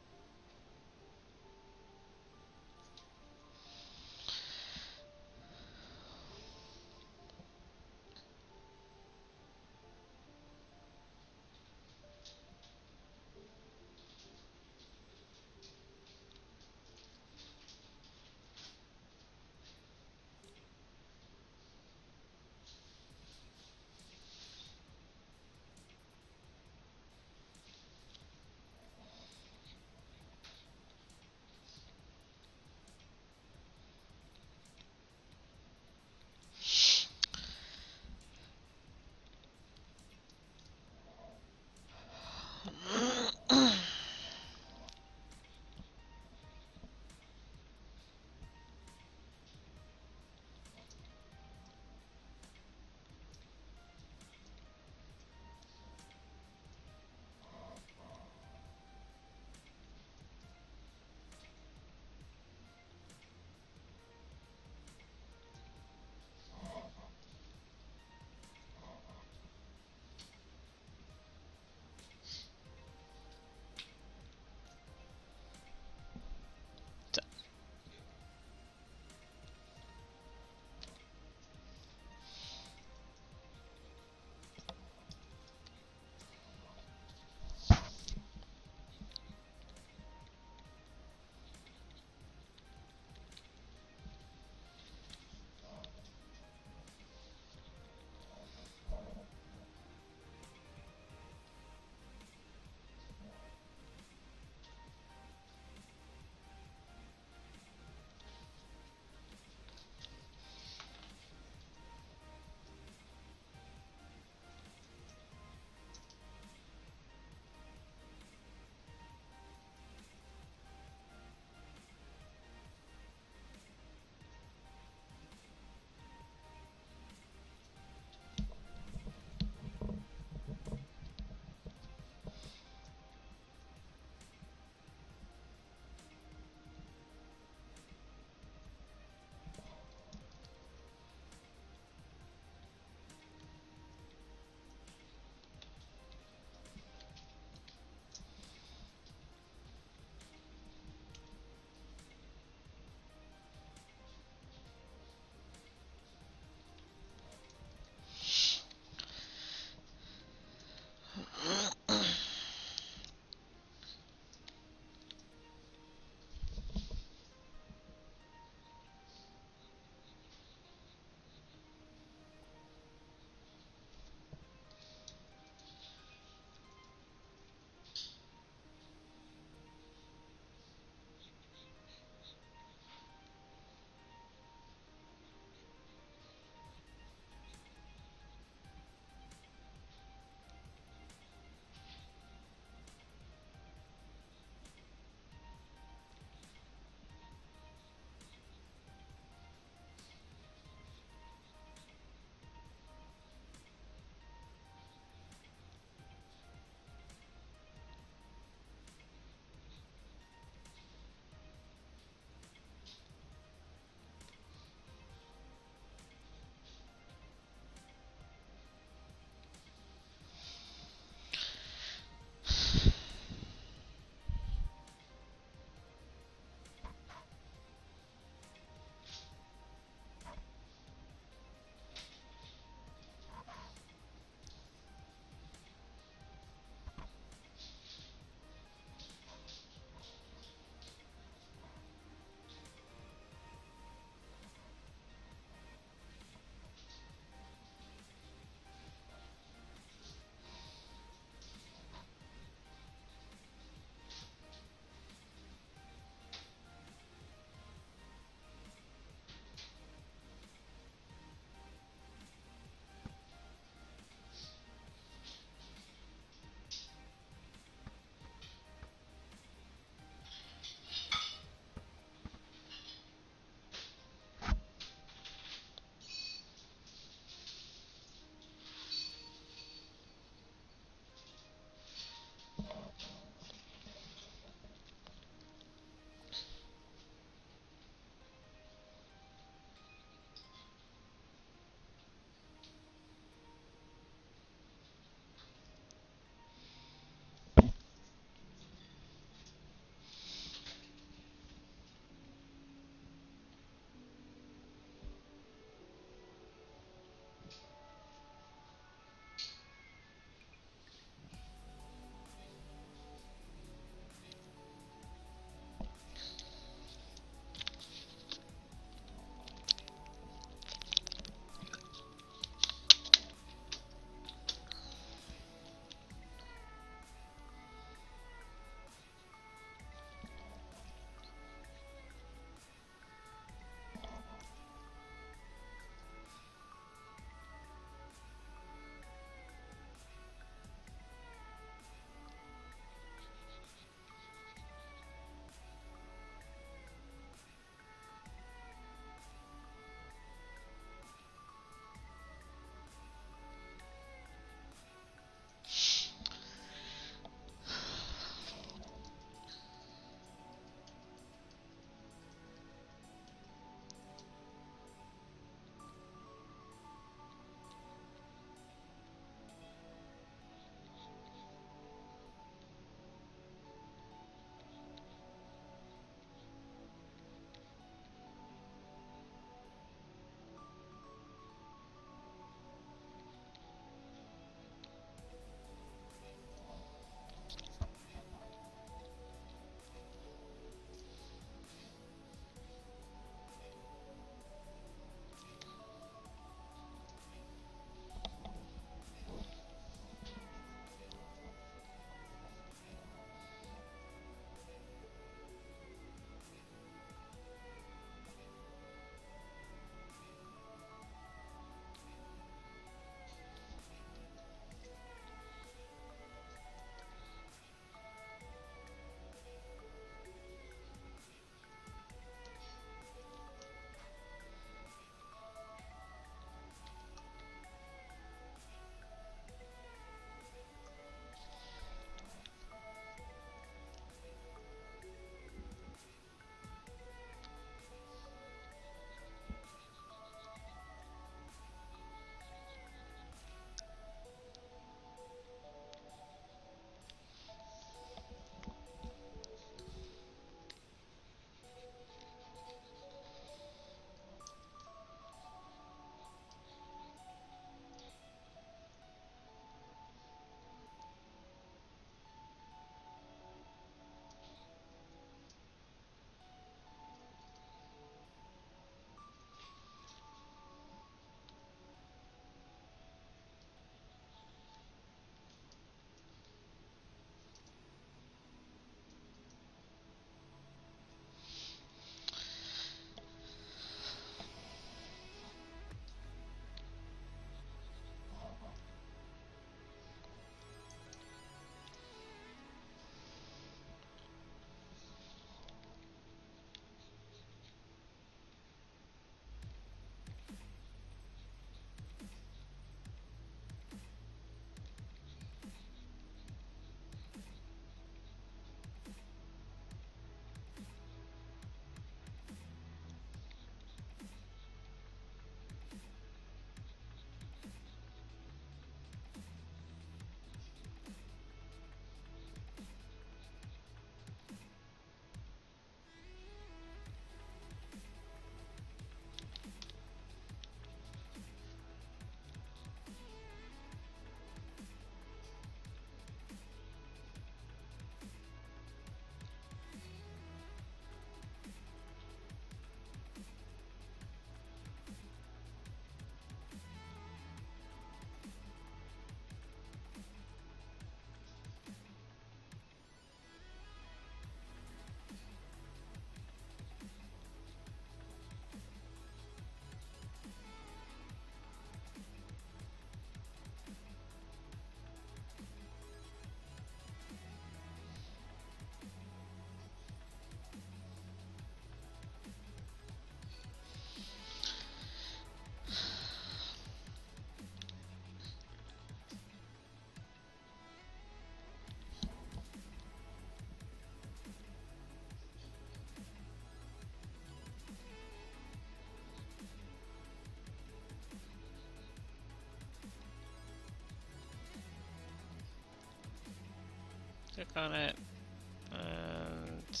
Click on it. And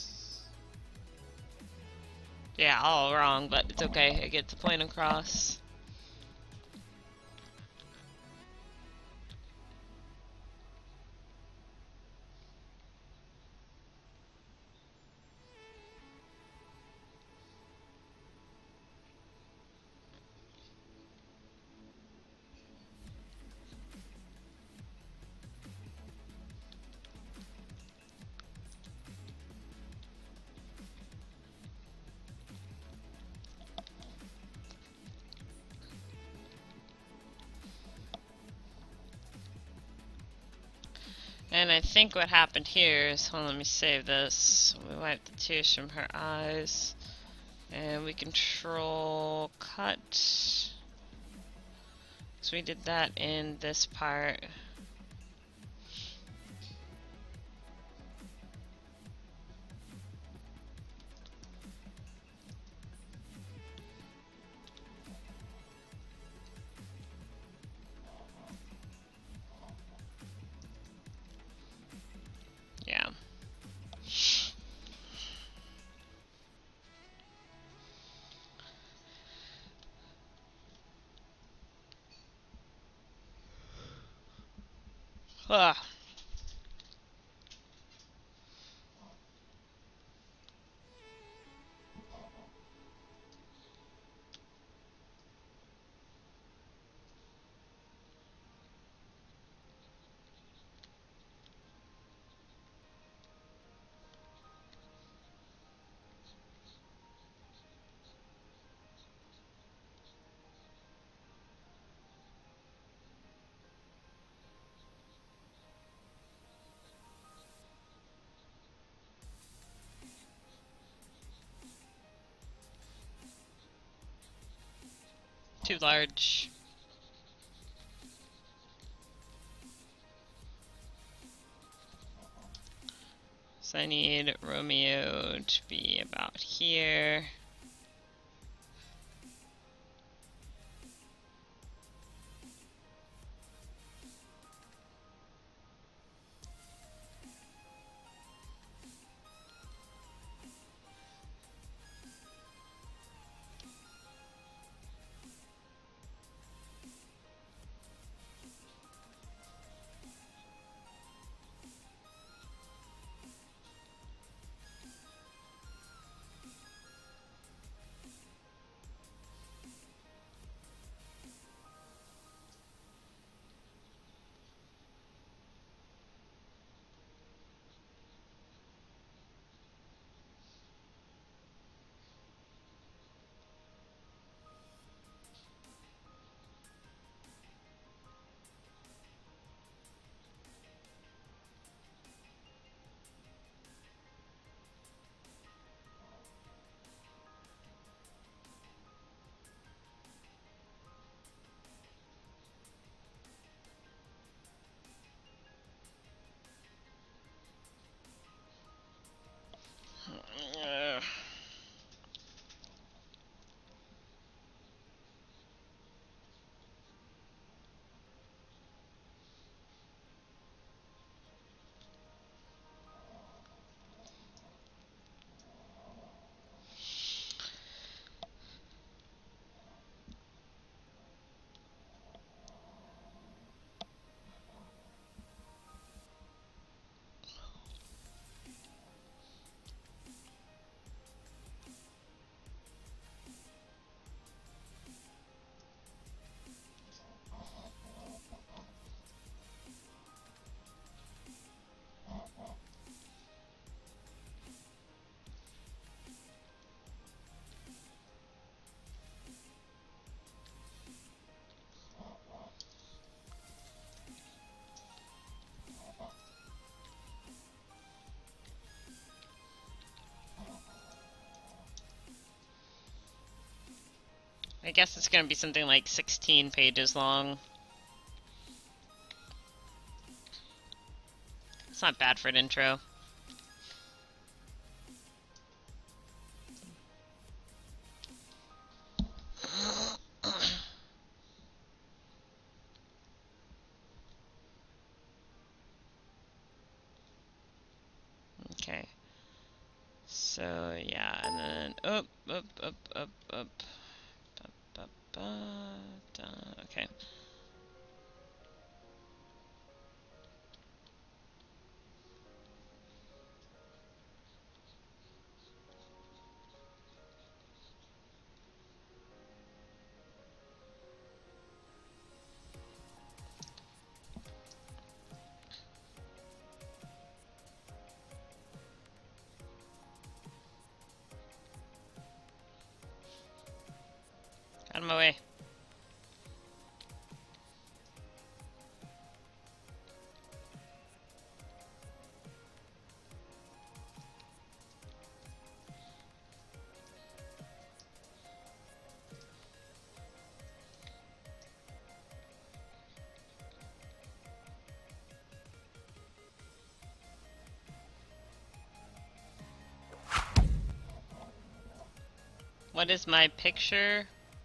yeah, all wrong, but it's okay. It gets the point across. And I think what happened here is, hold on, let me save this. We wipe the tears from her eyes. And we control cut. So we did that in this part. Yeah. Ugh. Too large. So I need Romeo to be about here. Ugh. I guess it's gonna be something like 16 pages long. It's not bad for an intro. So yeah, and then up, up, up, up, up, up, up, down. Okay. Out of my way. What is my picture?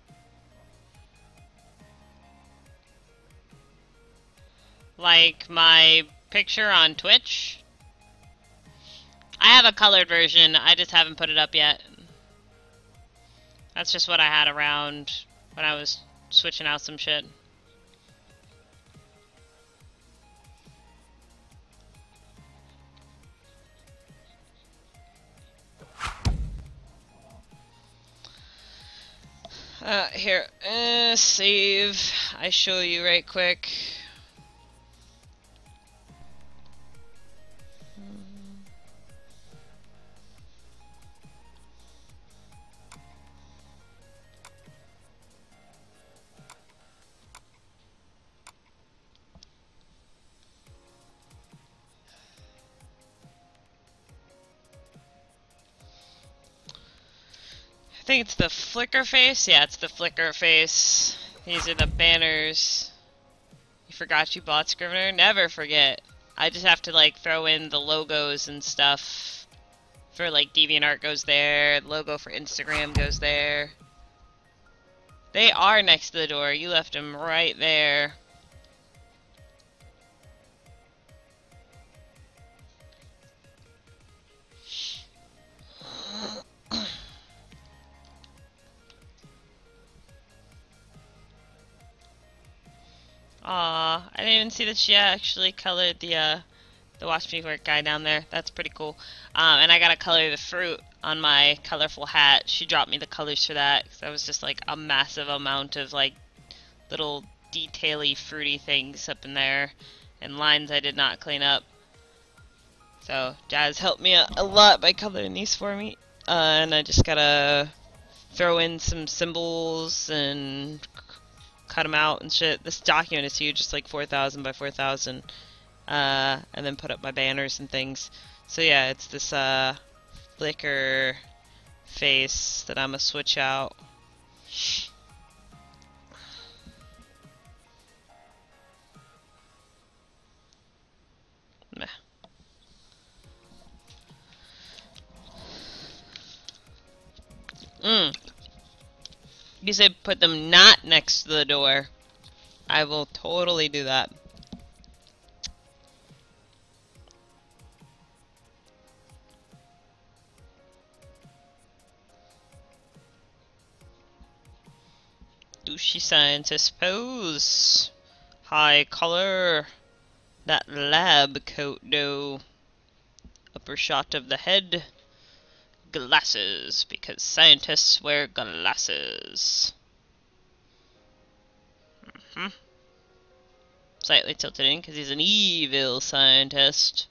Like my picture on Twitch? I have a colored version, I just haven't put it up yet. That's just what I had around when I was switching out some shit. Here, save. I show you right quick. I think it's the flicker face. Yeah, it's the flicker face. These are the banners. You forgot you bought Scrivener? Never forget. I just have to like throw in the logos and stuff. For like DeviantArt goes there. Logo for Instagram goes there. They are next to the door. You left them right there. Aw, I didn't even see that she actually colored the Watch Me Work guy down there. That's pretty cool. And I gotta color the fruit on my colorful hat. She dropped me the colors for that, because that was just like a massive amount of like little detail-y, fruity things up in there, and lines I did not clean up. So Jazz helped me out a lot by coloring these for me. And I just gotta throw in some symbols and cut them out and shit. This document is huge, it's like 4,000 by 4,000. And then put up my banners and things. So yeah, it's this flicker face that I'm gonna switch out. Meh. You said put them not next to the door. I will totally do that. Douchey scientist pose. High color. That lab coat though. Upper shot of the head. Glasses, because scientists wear glasses. Slightly tilted in because he's an evil scientist.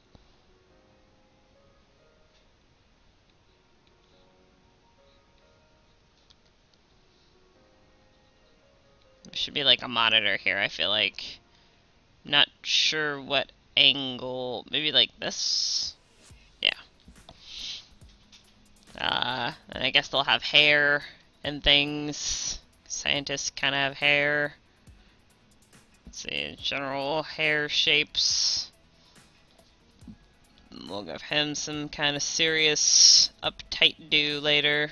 There should be like a monitor here, I feel like. Not sure what angle. Maybe like this? Yeah. And I guess they'll have hair and things. Scientists kind of have hair. Let's see, general hair shapes. We'll give him some kind of serious, uptight do later.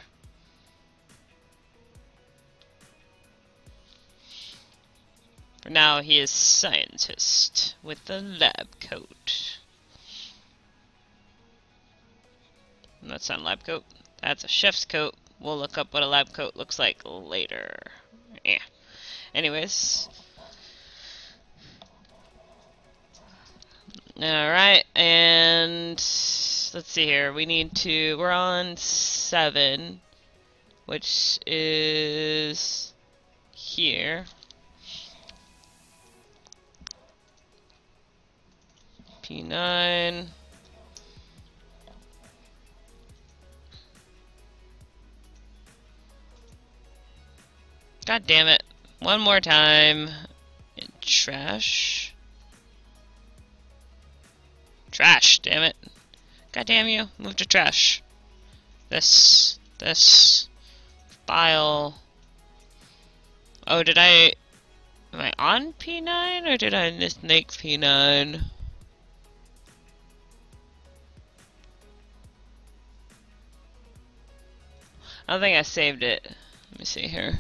For now, he is scientist with the lab coat. That's not a lab coat. That's a chef's coat. We'll look up what a lab coat looks like later. Yeah. Anyways. Alright, and let's see here. We're on 7, which is here. P9. God damn it. One more time. Trash. Trash, damn it. God damn you. Move to trash. This file. Oh, am I on P9 or did I misnake P9? I don't think I saved it. Let me see here.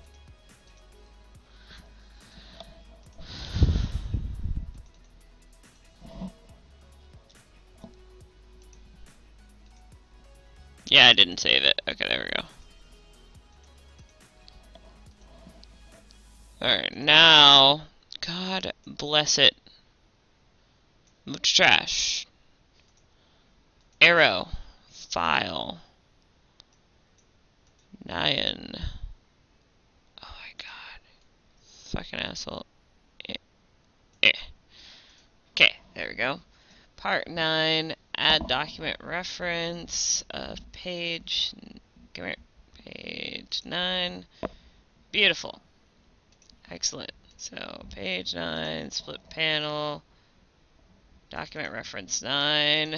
Yeah, I didn't save it. Okay, there we go. Alright, now, God bless it. Move to trash. Arrow. File. 9. Oh my god. Fucking asshole. Okay, there we go. Part 9. Add document reference of page. Come here. Page 9. Beautiful. Excellent. So, page 9, split panel. Document reference 9.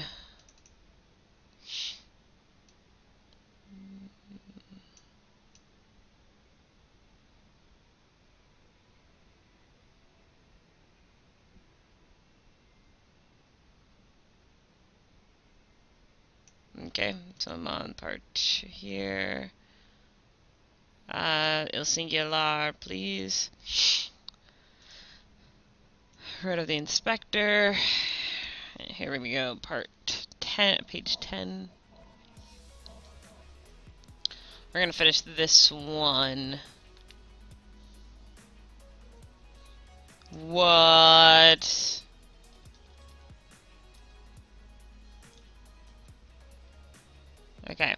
Okay, so I'm on part 2 here. Il singular, please. Rid of the inspector. And here we go, part 10, page 10. We're gonna finish this one. What? Okay.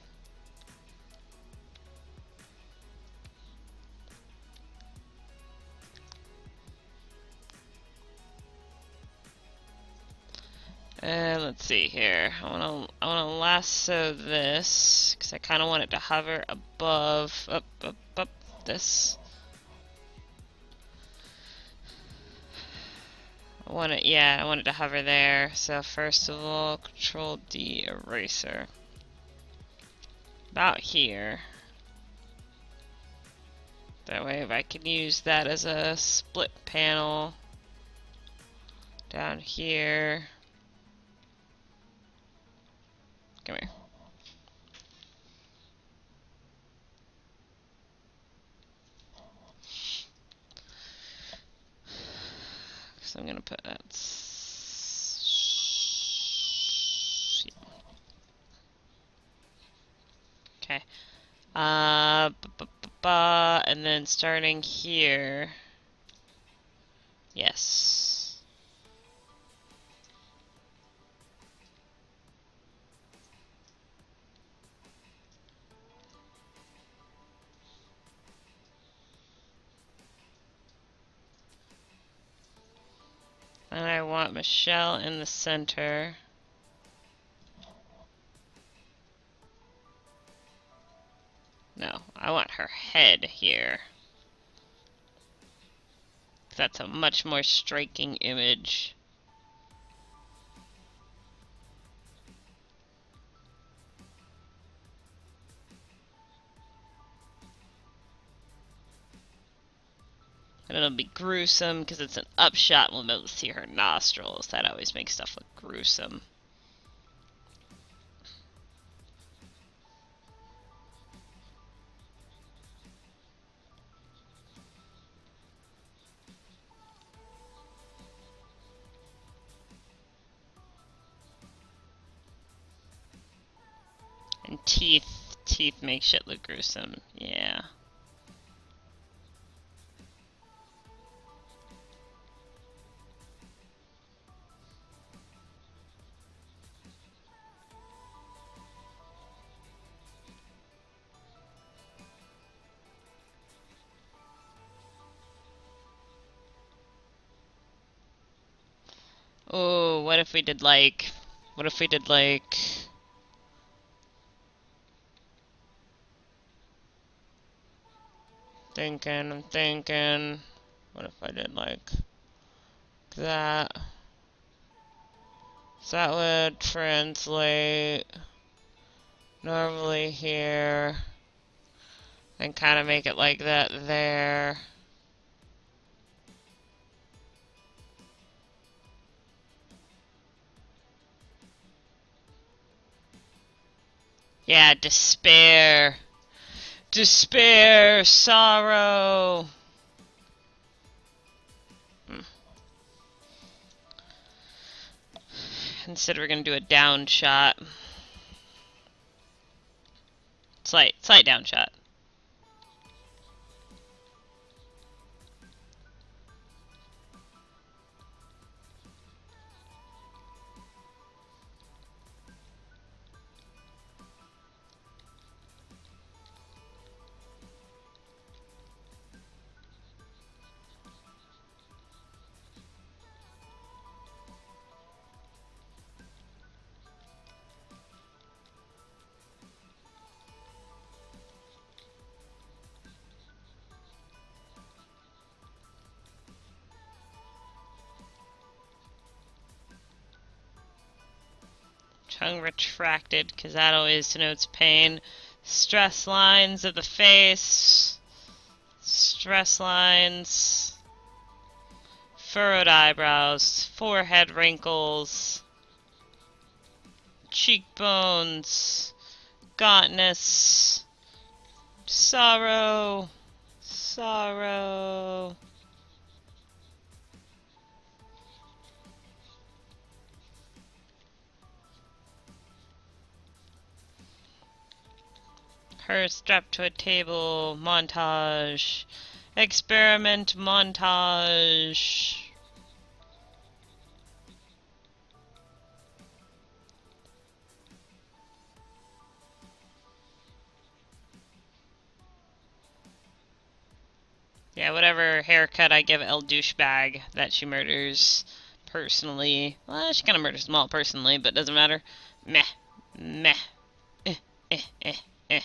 Let's see here. I wanna lasso this because I kind of want it to hover above, up this. I want it to hover there. So first of all, Control D eraser. About here. That way, if I can use that as a split panel down here. Come here. So I'm gonna put that. Okay. And then starting here. Yes. And I want Michelle in the center. No, I want her head here. That's a much more striking image. And it'll be gruesome because it's an upshot and we'll be able to see her nostrils. That always makes stuff look gruesome. Teeth make shit look gruesome. Yeah. Oh, what if we did like... What if we did like... I'm thinking... What if I did like... that? So that would translate... normally here... and kind of make it like that there... Yeah, despair. Despair, sorrow. Instead, we're gonna do a down shot. Slight down shot. Tongue retracted, because that always denotes pain. Stress lines of the face. Stress lines. Furrowed eyebrows. Forehead wrinkles. Cheekbones. Gauntness. Sorrow. Sorrow. Her strapped to a table, montage. Experiment, montage. Yeah, whatever haircut I give El Douchebag that she murders personally. Well, she kind of murders them all personally, but doesn't matter. Meh. Meh. Eh, eh, eh, eh.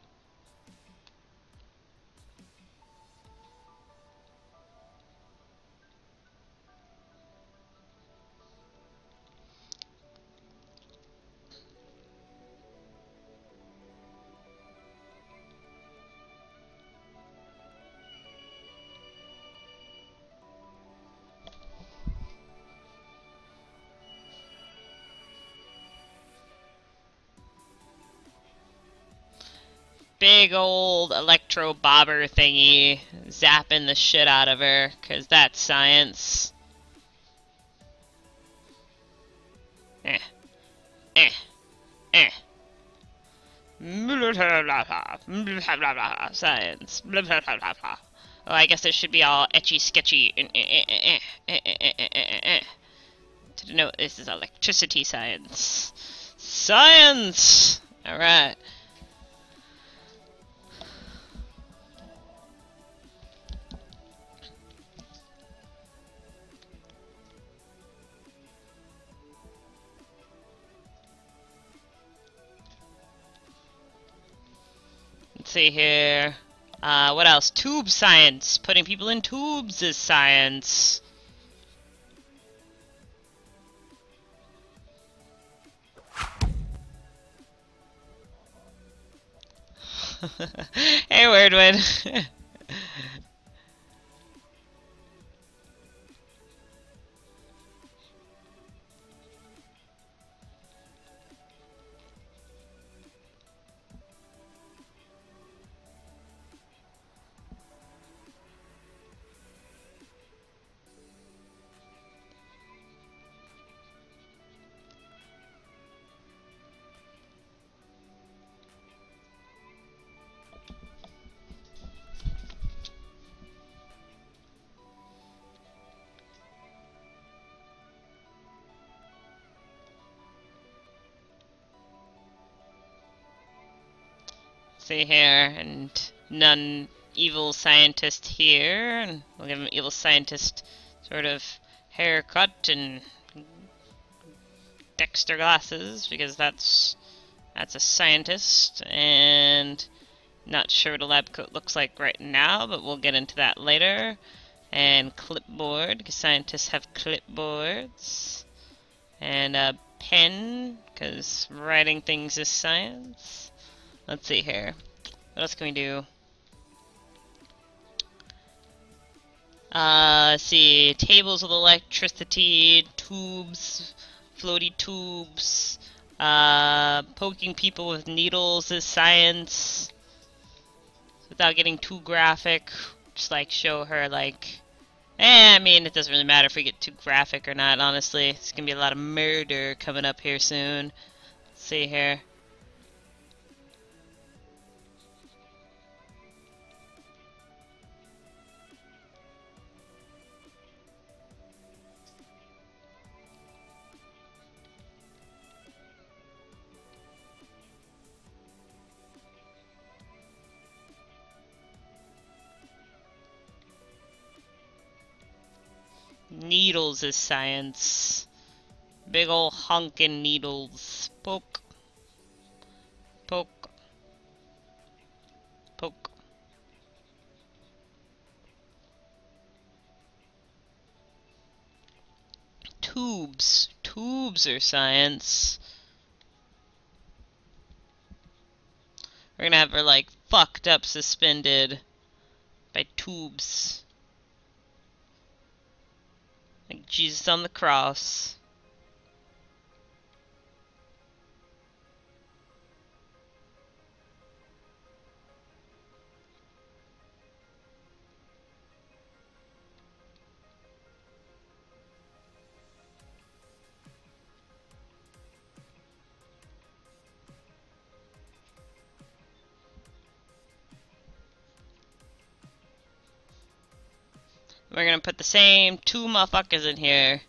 Big old electro bobber thingy zapping the shit out of her, 'cause that's science. Eh. Eh. Eh. Science. Oh, I guess it should be all etchy sketchy to denote this is electricity science. Science! Alright. Let's see here. What else? Tube science. Putting people in tubes is science. Hey, Weirdwood. see here, and none evil scientist here, and we'll give him an evil scientist sort of haircut and Dexter glasses, because that's a scientist, and not sure what a lab coat looks like right now, but we'll get into that later. And clipboard, because scientists have clipboards. And a pen, because writing things is science. Let's see here. What else can we do? Let's see. Tables with electricity, tubes, floaty tubes. Poking people with needles is science. Without getting too graphic, just like show her like, I mean, it doesn't really matter if we get too graphic or not, honestly. It's gonna be a lot of murder coming up here soon. Let's see here. Needles is science. Big ol' honkin' needles. Poke. Poke. Poke. Tubes. Tubes are science. We're gonna have her like fucked up suspended by tubes. Like Jesus on the cross. We're gonna put the same two motherfuckers in here.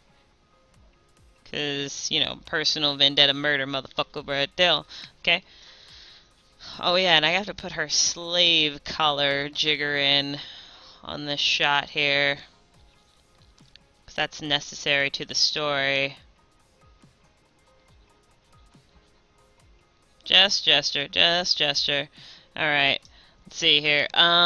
Cause, you know, personal vendetta murder motherfucker right there. Okay. Oh yeah, and I have to put her slave collar jigger in on this shot here. Cause that's necessary to the story. Just gesture, just gesture. Alright. Let's see here.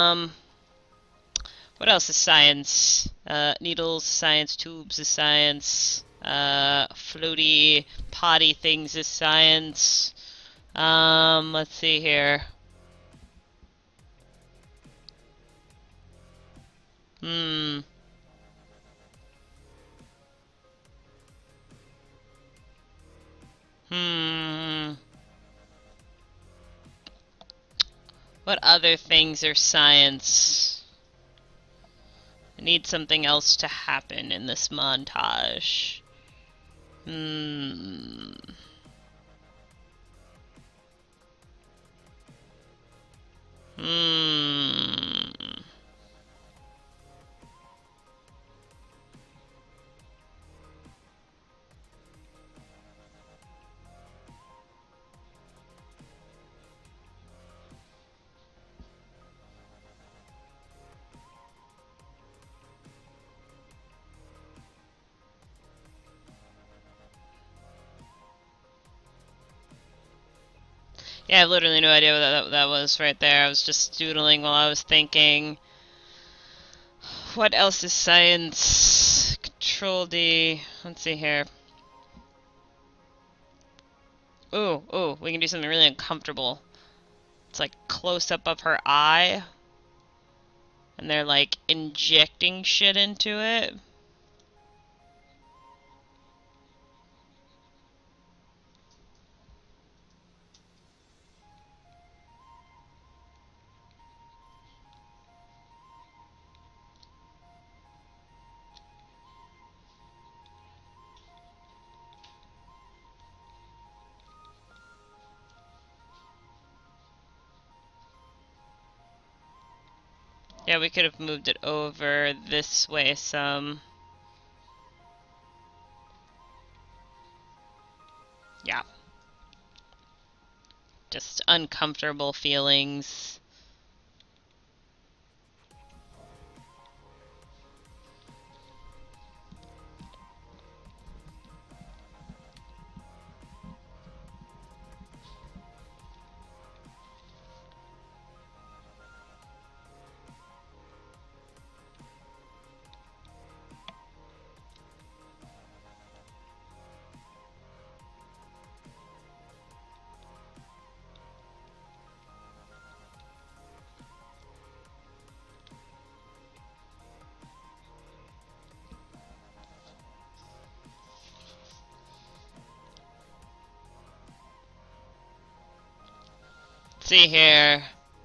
What else is science? Needles, science, tubes is science. Floaty, potty things is science. Let's see here. What other things are science? I need something else to happen in this montage. Yeah, I have literally no idea what that was right there. I was just doodling while I was thinking. What else is science? Control D. Let's see here. Ooh, we can do something really uncomfortable. It's like close up of her eye. And they're like injecting shit into it. Yeah, we could have moved it over this way some. Yeah. just uncomfortable feelings. See here.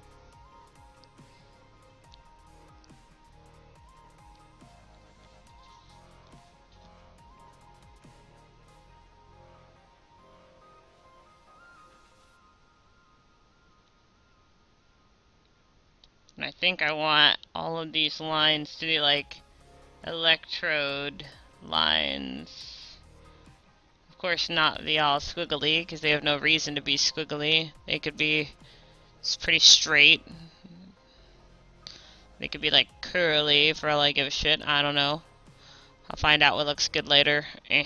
And I think I want all of these lines to be like electrode lines. Of course not the all squiggly, because they have no reason to be squiggly. They could be pretty straight. They could be like curly for all I give a shit. I don't know. I'll find out what looks good later.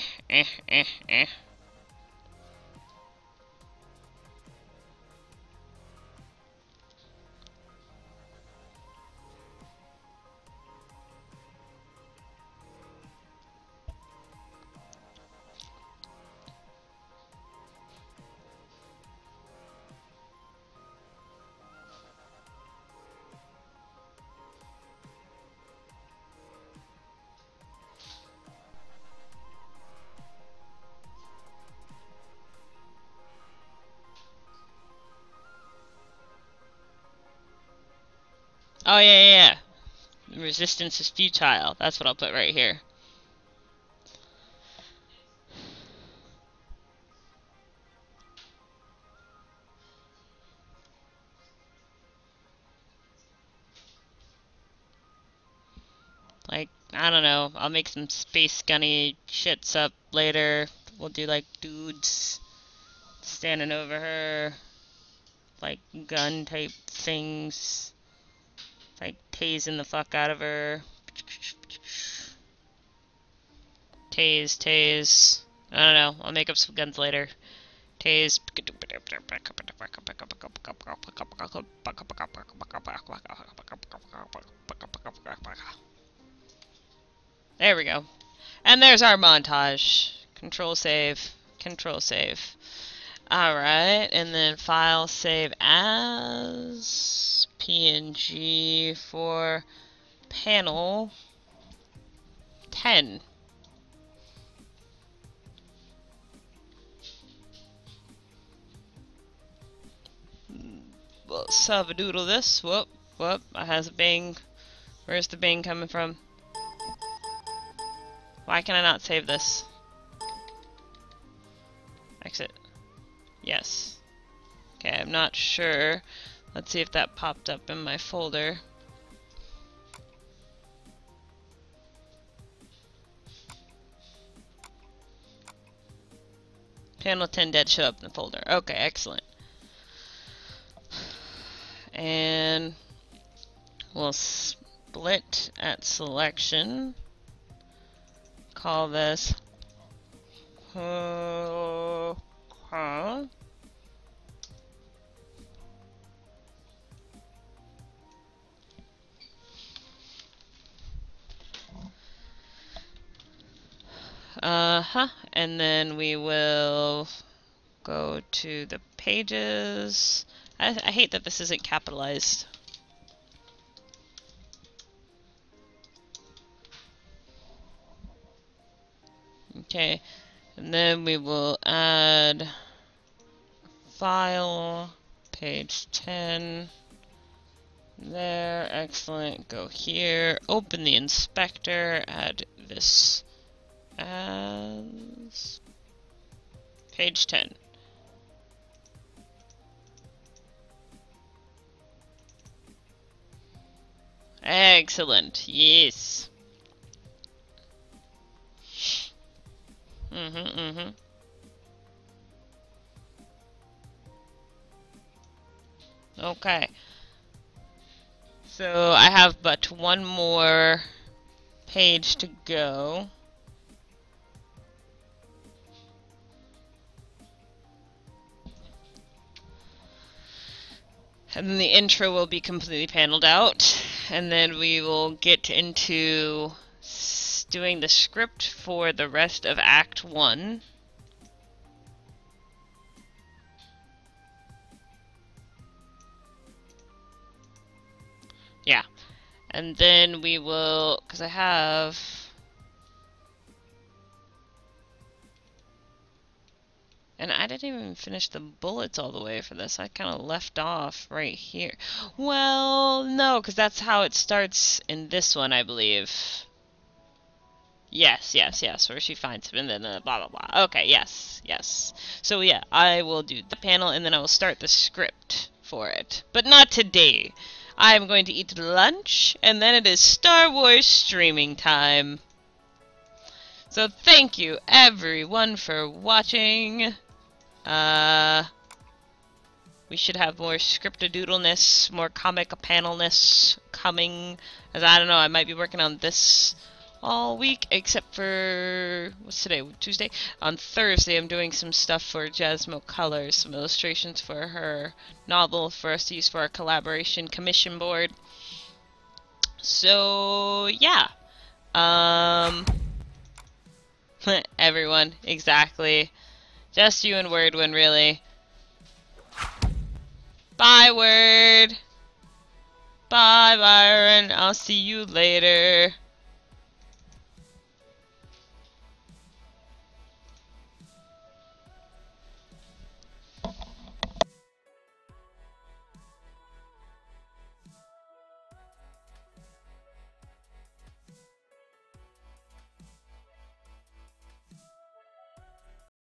Oh yeah. Resistance is futile. That's what I'll put right here. Like, I don't know. I'll make some space gunny shits up later. We'll do like dudes standing over her. Like gun type things. Like tasing the fuck out of her. Tase. I don't know. I'll make up some guns later. Tase. There we go. And there's our montage. Control save. Control save. Alright, and then file save as PNG for panel 10. We'll savadoodle this. Whoop, it has a bang. Where's the bang coming from? Why can I not save this? Exit. Yes. Okay, I'm not sure. Let's see if that popped up in my folder. Panel 10 did show up in the folder. Okay, excellent. And we'll split at selection. Call this and then we will go to the pages. I hate that this isn't capitalized. Okay, and then we will add file, page 10. There, excellent. Go here, open the inspector, add this as page 10. Excellent, yes. Okay. So I have but one more page to go. And then the intro will be completely paneled out. And then we will get into doing the script for the rest of Act 1. Yeah. And then we will, because I have... And I didn't even finish the bullets all the way for this. I kind of left off right here. Well, no, because that's how it starts in this one, I believe. Yes, where she finds him and then blah, blah, blah. Okay, yes. So yeah, I will do the panel and then I will start the script for it. But not today. I am going to eat lunch and then it is Star Wars streaming time. So thank you everyone for watching. We should have more script-a-doodleness, more comic panelness coming. As I don't know, I might be working on this all week, except for, what's today, Tuesday? On Thursday, I'm doing some stuff for Jasmo Colors, some illustrations for her novel for us to use for our collaboration commission board. So, yeah. Everyone, exactly. Just you and Wordwin, really. Bye, Word. Bye, Byron. I'll see you later.